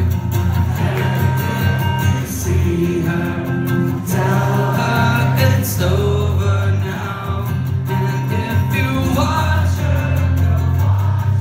See her, tell her it's over now. And if you watch her,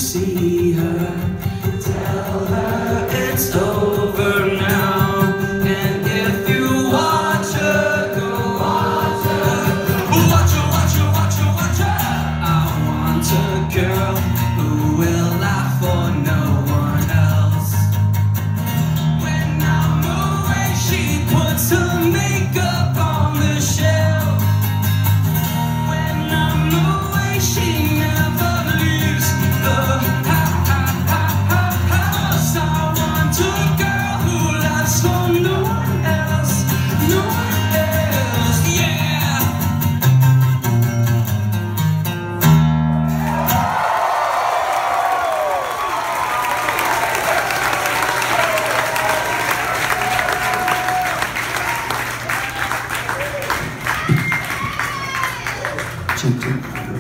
see her. Tell her it's over now. And if you watch her go, watch her, watch her, watch her, watch her, watch her. I want a girl who will laugh for no one else. When I'm away, she puts her makeup on the shelf. When I'm away, she never leaves the house. I want a girl who laughs for no one else, no one else, yeah. Check, check.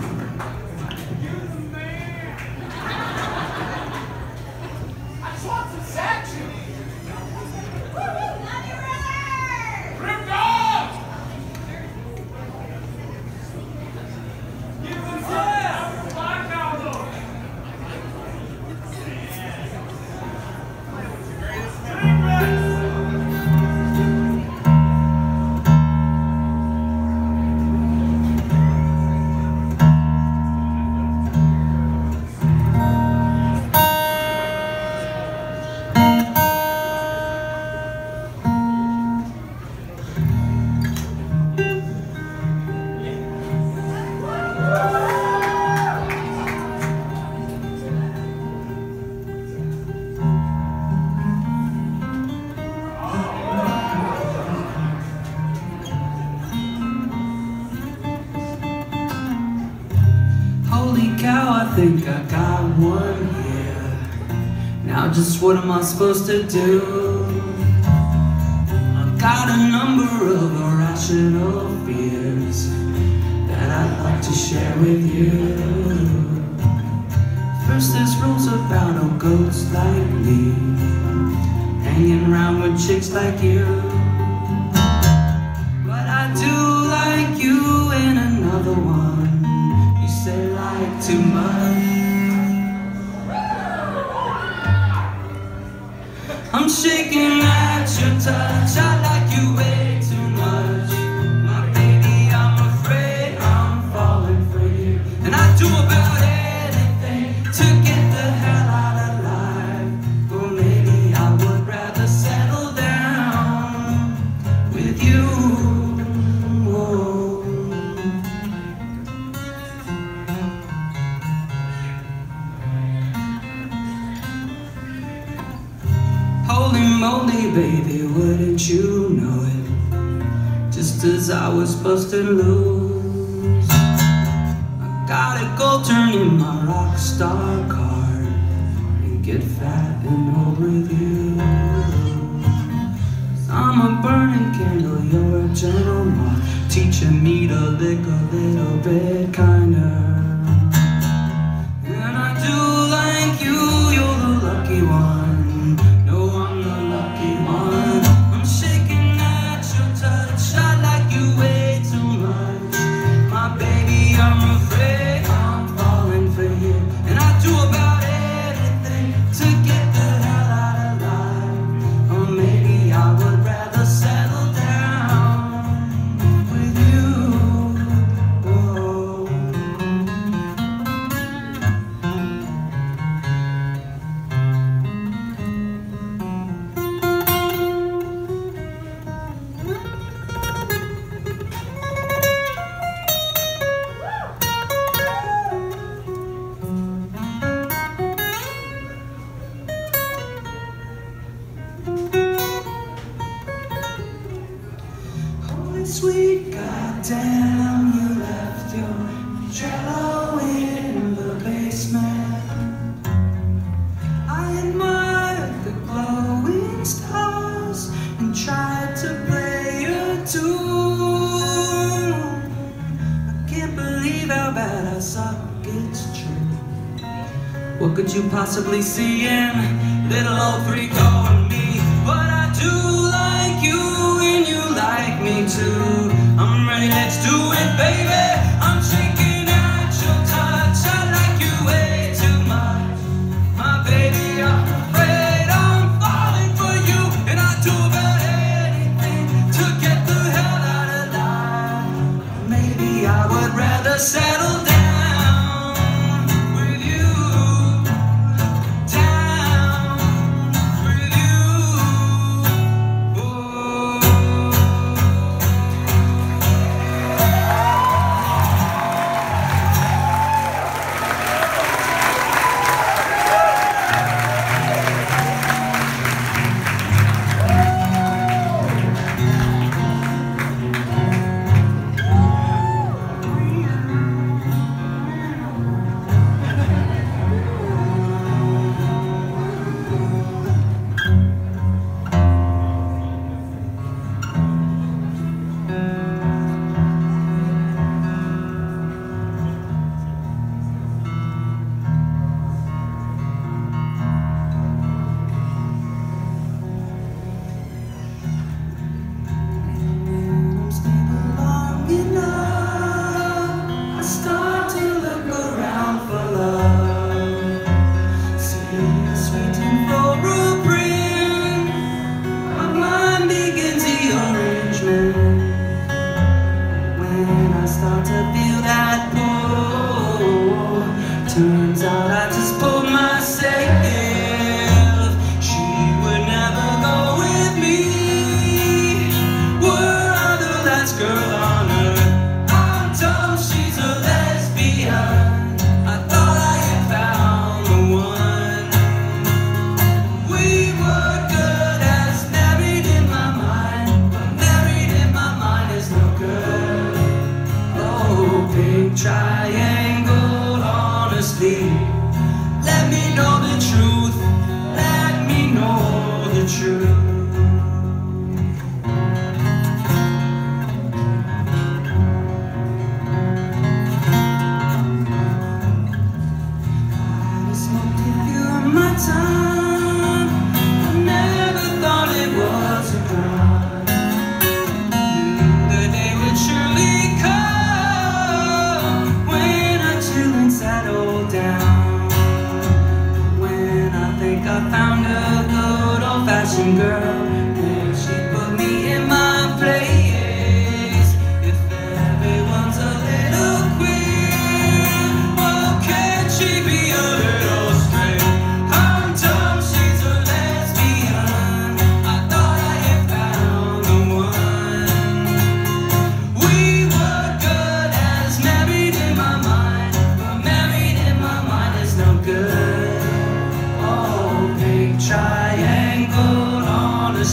Holy cow, I think I got one here. Now just what am I supposed to do? I've got a number of irrational fears that I'd like to share with you. First there's rules about old goats like me, hanging around with chicks like you. But I do like you in another one. Say like too much. I'm shaking at your touch. I like you way too much. My baby, I'm afraid I'm falling for you. And I'd do about anything to get the hell out of life. Or maybe I would rather settle down with you. Holy moly, baby, wouldn't you know it? Just as I was supposed to lose, I gotta go turn in my rock star card and get fat and old with you. 'Cause I'm a burning candle, you're a gentle moth, teaching me to lick a little bit kinder. And I do like you, you're the lucky one. I'm shaking at your touch. I like you way too much. My baby, I'm afraid I'm falling for you. And I'd do about anything to get the hell out of life. Or maybe I would rather settle down with you. Whoa. Sweet goddamn, you left your cello in the basement. I admired the glowing stars and tried to play a tune. I can't believe how bad I suck, it's true. What could you possibly see in little old freak on me? But I do like you and you like me too. I'm ready, let's do it, baby. I'm shaking at your touch. I like you way too much. Turns out I just pulled myself. She would never go with me. We're the last girl on earth. I'm told she's a lesbian. I thought I had found the one. We were good as married in my mind, but married in my mind is no good. Oh, big triangle, honestly, let me know the truth. Let me know the truth. I smoked a few of my time. I never thought it was a crime. Knew the day would surely come when I chill and settle down. When I think I found a good old-fashioned girl, and she put me in my place. If everyone's a little queer, oh, can't she be a little straight? I'm told she's a lesbian. I thought I had found the one. We were good as married in my mind, but married in my mind is no good. Oh, big triangle, honestly,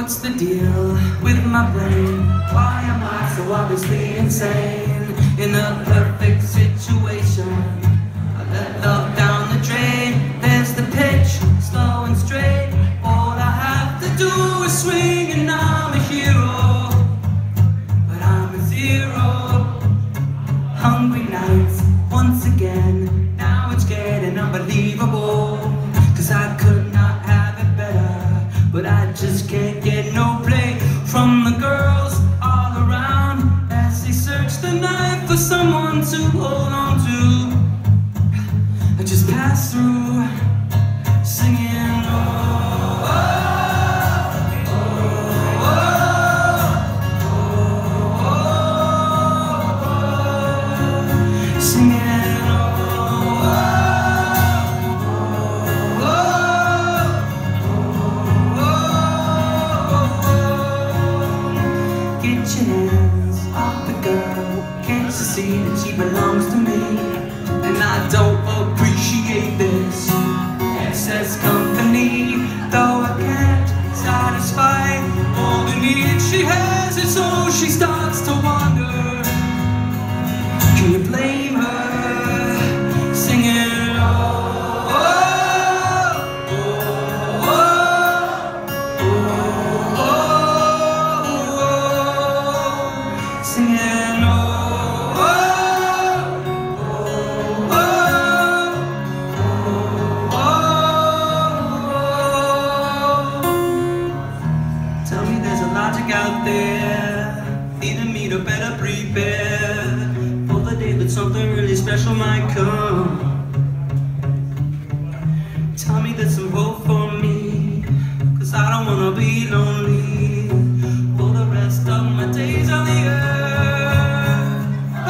What's the deal with my brain? Why am I so obviously insane? In a perfect situation, I let love down the drain. There's the pitch, slow and straight. All I have to do is swing and I'm a hero. But I'm a zero. Hungry nights, once again. Now it's getting unbelievable. Cause I could not have it better, but I just can't get no play from the girls all around as they search the night for someone to hold on to. I just pass through singing, oh, oh, oh, oh, oh, singing. See that she belongs to me, and I don't appreciate this excess company, though I can't satisfy all the needs she has, and so she starts to wonder, can you blame her? Singing, oh, oh, oh, oh, oh, oh, singing, oh. Out there, needing me to better prepare for the day that something really special might come. Tell me there's some hope for me, cause I don't wanna be lonely for the rest of my days on the earth.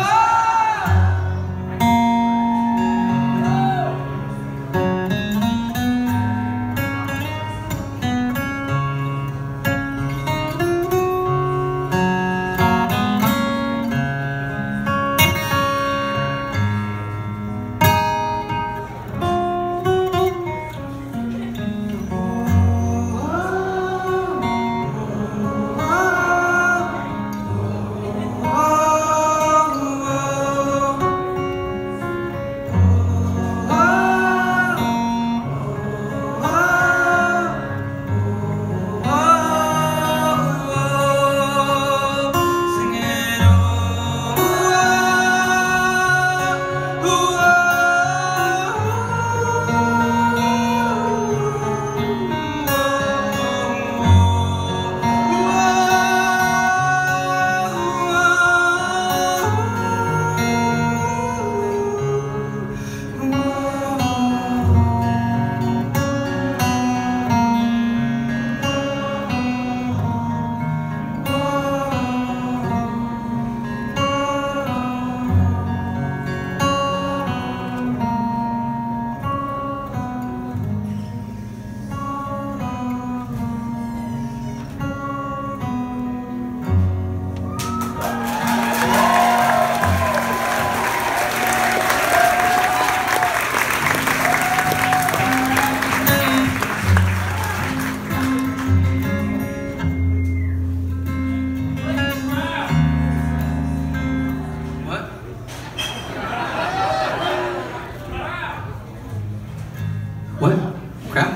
What? Crap?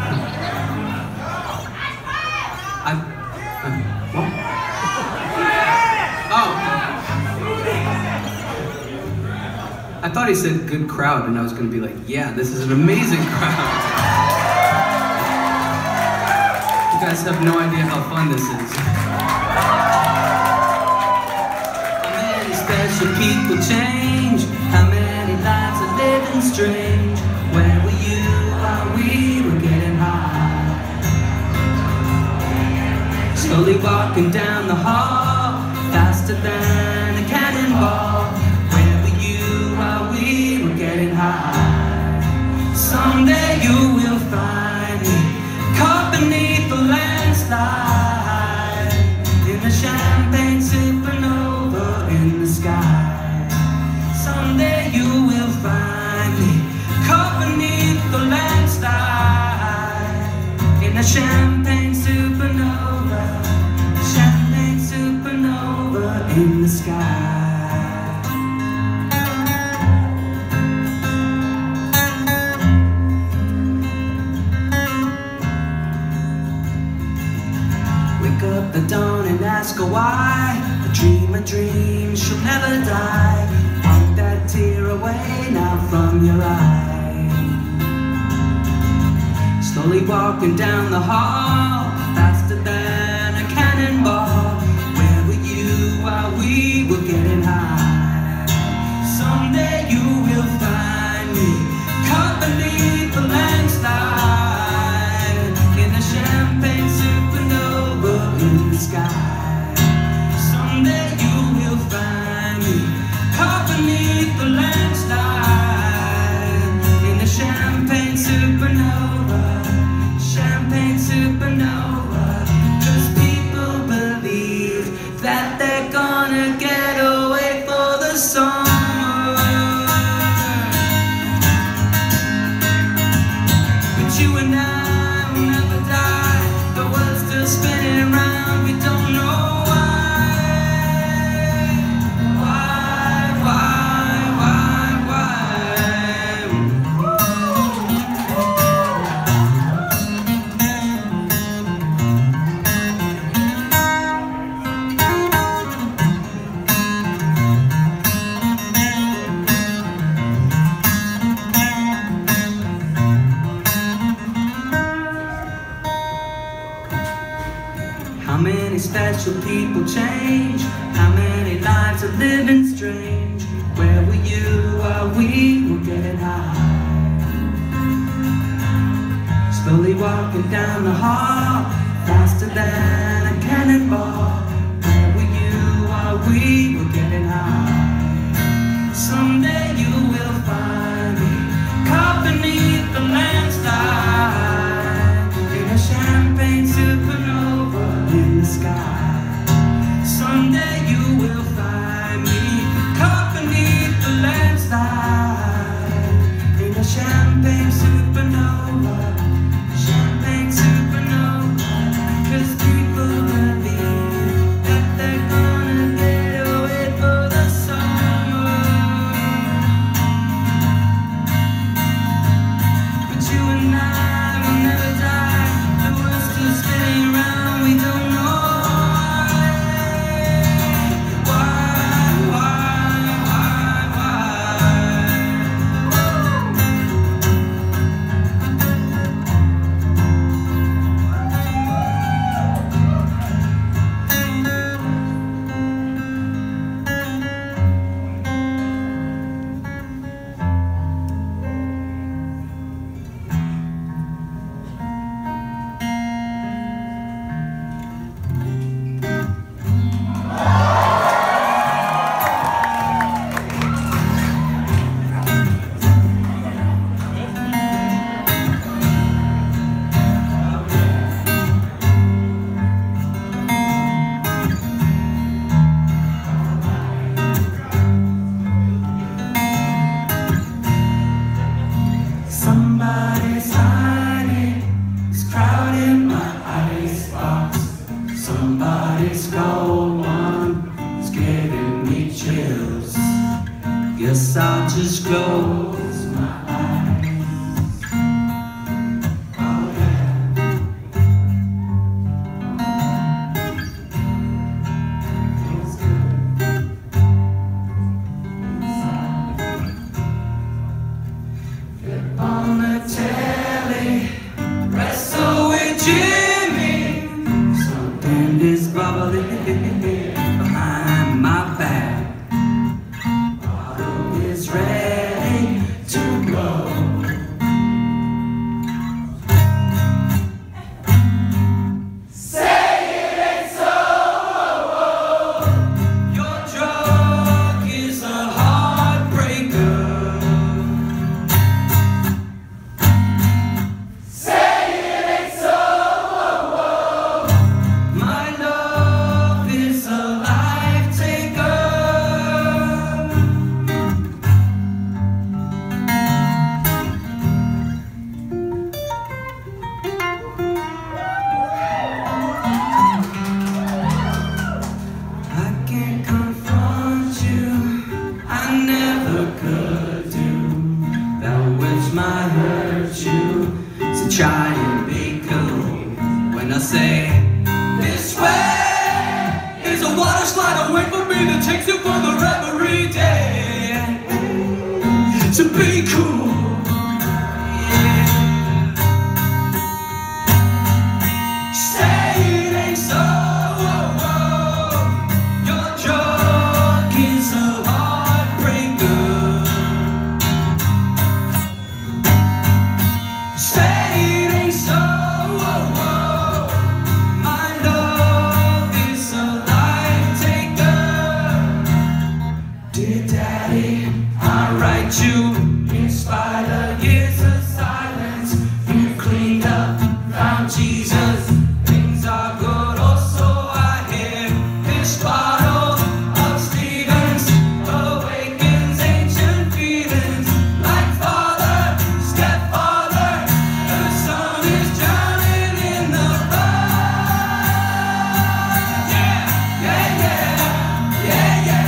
What? Oh. I thought he said good crowd, and I was going to be like, yeah, this is an amazing crowd. You guys have no idea how fun this is. How many special people change? How many lives are living strange? Where were you while we were getting high? Slowly walking down the hall, faster than a cannonball. Where were you while we were getting high? Someday you will find me caught beneath the landslide, in the champagne supernova in the sky. Someday you will find me caught beneath the landslide, in the champagne supernova sky. Wake up the dawn and ask her why. A dream, she'll never die. Wipe that tear away now from your eye. Slowly walking down the hall, faster than a cannonball. Where were you while we were getting high? Someday you will find me caught beneath the landslide, in a champagne supernova in the sky. Someday you will find me caught beneath the landslide, in the champagne supernova, champagne supernova. 'Cause people believe that they're gonna get away for the summer, but you and I will never die. The world's still spinning around, we don't know why. How many special people change? How many lives are living strange? Where were you while we were getting high? Slowly walking down the hall, faster than a cannonball. Where were you while we were getting high? Someday you will find me caught beneath the landslide, in a champagne supernova in the sky. Someday you will find me caught beneath the landslide, in a champagne supernova, champagne supernova. 'Cause people believe that they're gonna get away for the summer, but you and I will never die. The world's still spinning around, we don't know somebody's hiding, is crowding my icebox. Somebody's cold one is giving me chills. Guess I'll just close my eyes. Oh yeah. Feels good. Flip on the telly, wrestle with Jimmy. Something is bubbling behind my back. Bottle is ready try and be cool when I say this way is a water slide away from me that takes you further every day. So be cool. You, in spite of years of silence, you cleaned up, found Jesus. Things are good, also I hear this bottle of Stevens awakens ancient feelings, like father, stepfather, the sun is drowning in the fire. Yeah, yeah, yeah, yeah, yeah.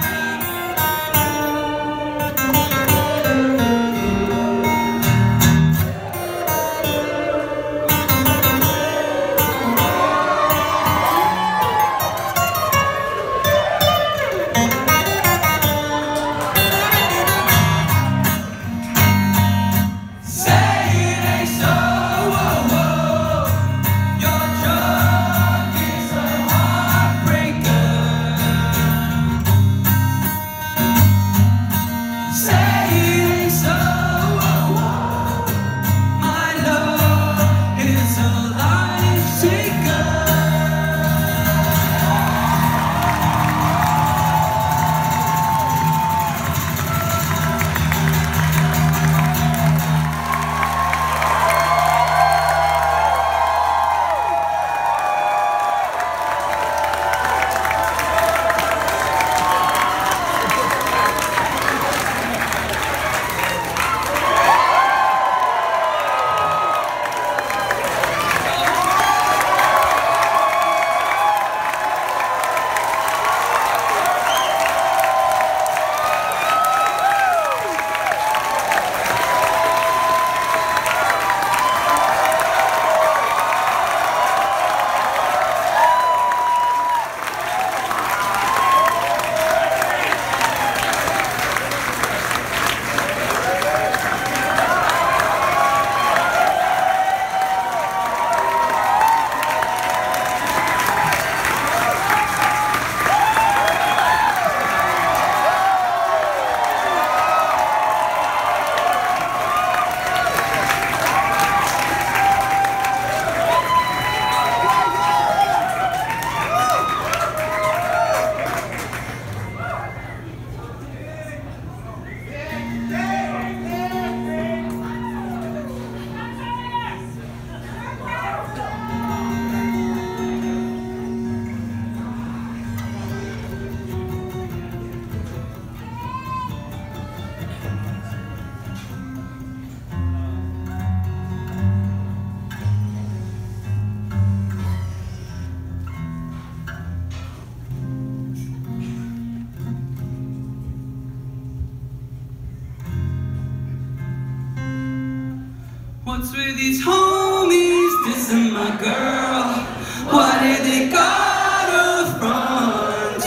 What's with these homies dissing my girl? Why did they got her front?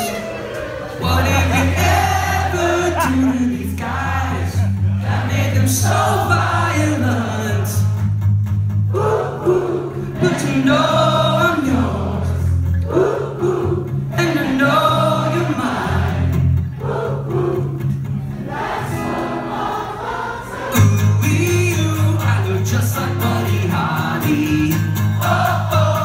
What did you ever do to these guys that made them so violent? Ooh, ooh, but you know I'm yours. Ooh, ooh, and I know you're mine. Ooh, ooh, that's so ooh, you, I look just like Buddy Holly. Oh, oh.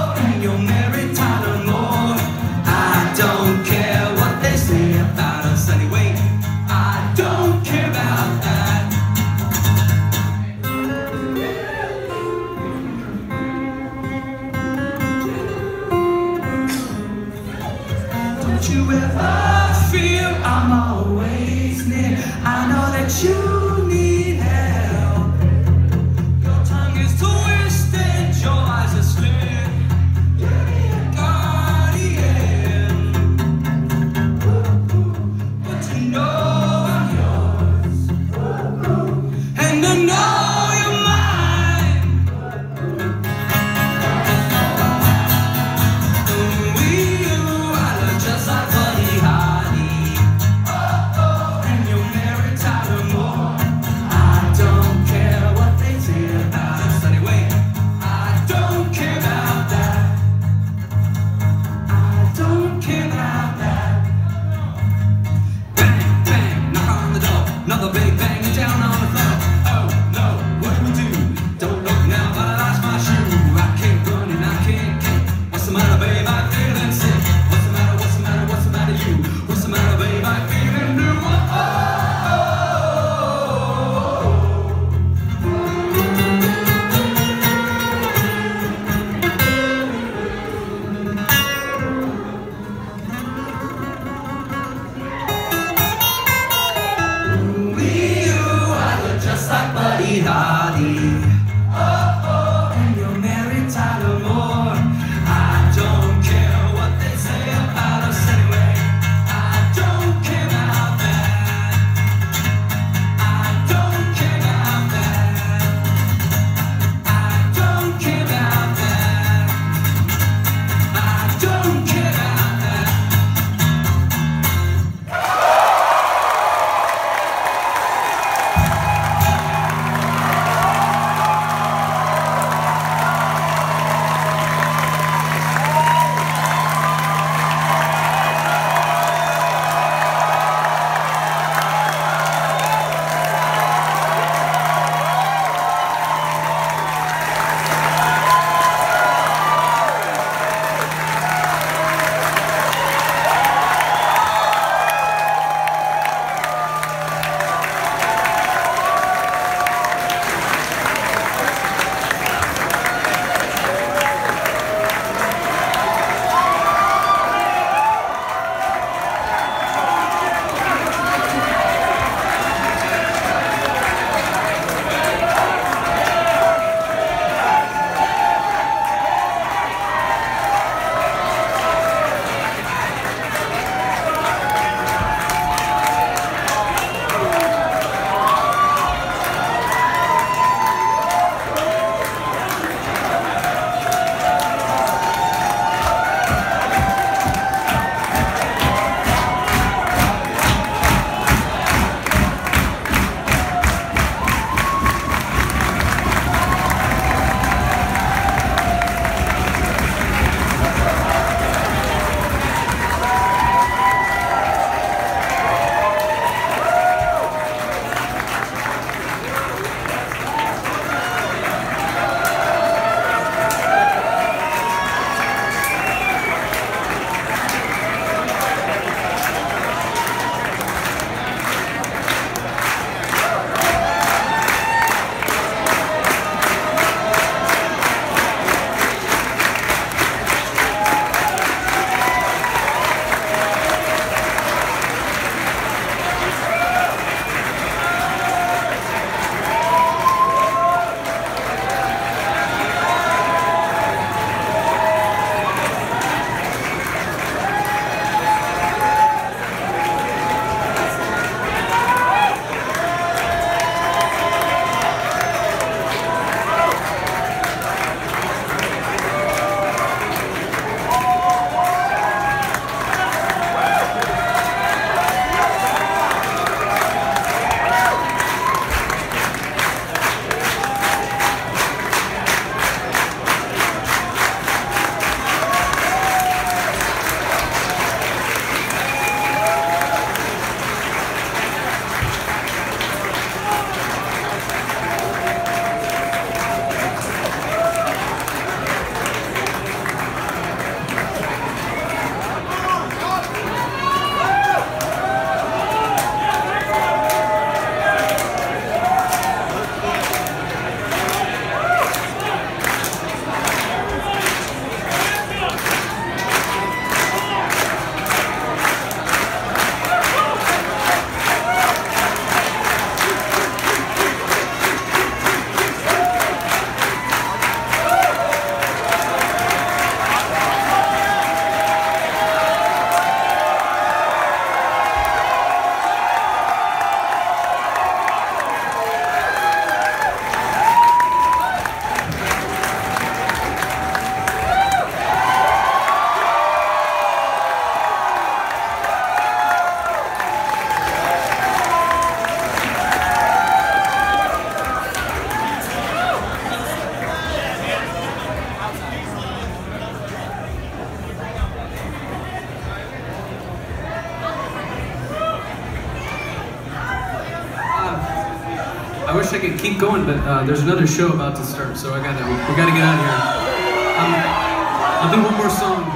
wish I could keep going, but there's another show about to start, so we gotta get out of here. I'll do one more song.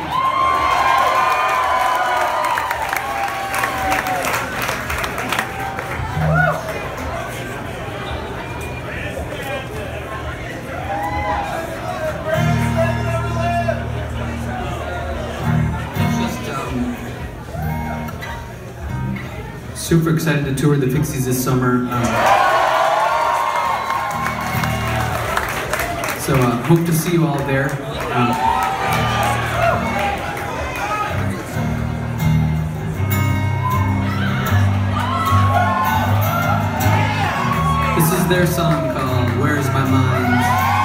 Super excited to tour the Pixies this summer. So hope to see you all there. This is their song called Where's My Mind?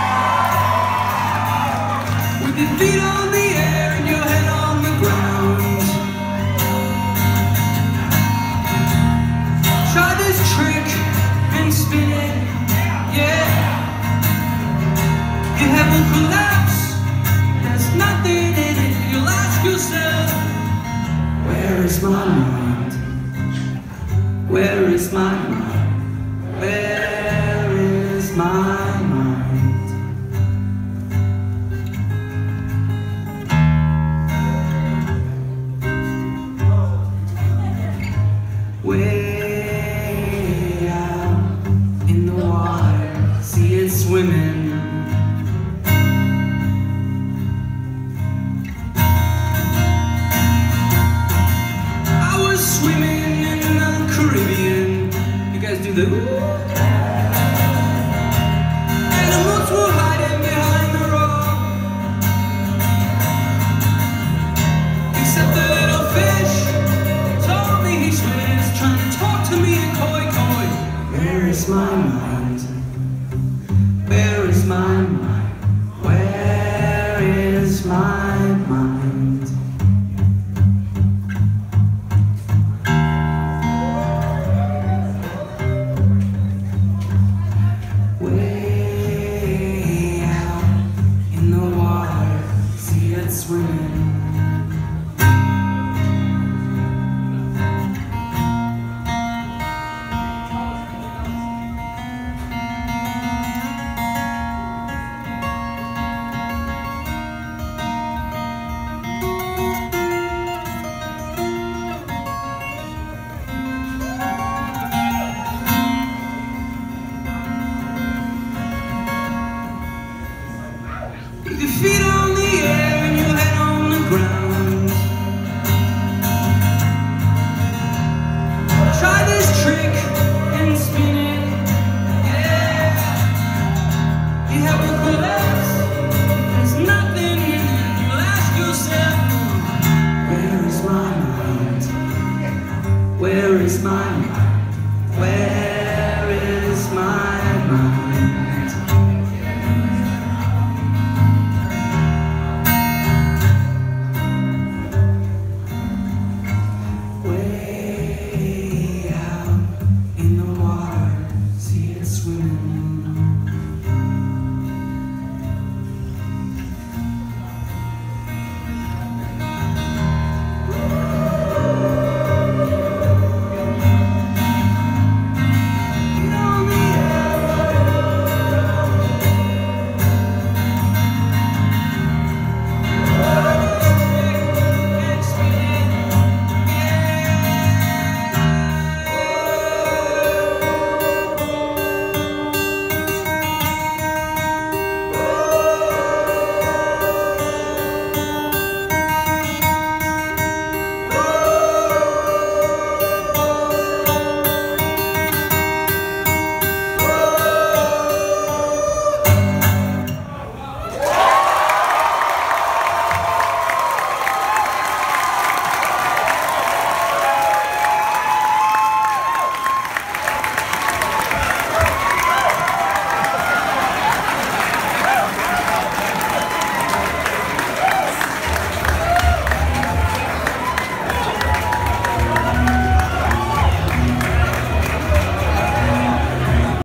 With your feet on the air and your head on the ground, try this trick and spin it, yeah. Your head will collapse, there's nothing in it. You'll ask yourself, where is my mind? Where is my mind? Where is my mind? Way out in the water, see it swimming. I was swimming in the Caribbean. You guys do the animals were hiding behind the rock, except the little fish told me he's swimming, is trying to talk to me in koi koi. Where is my mind?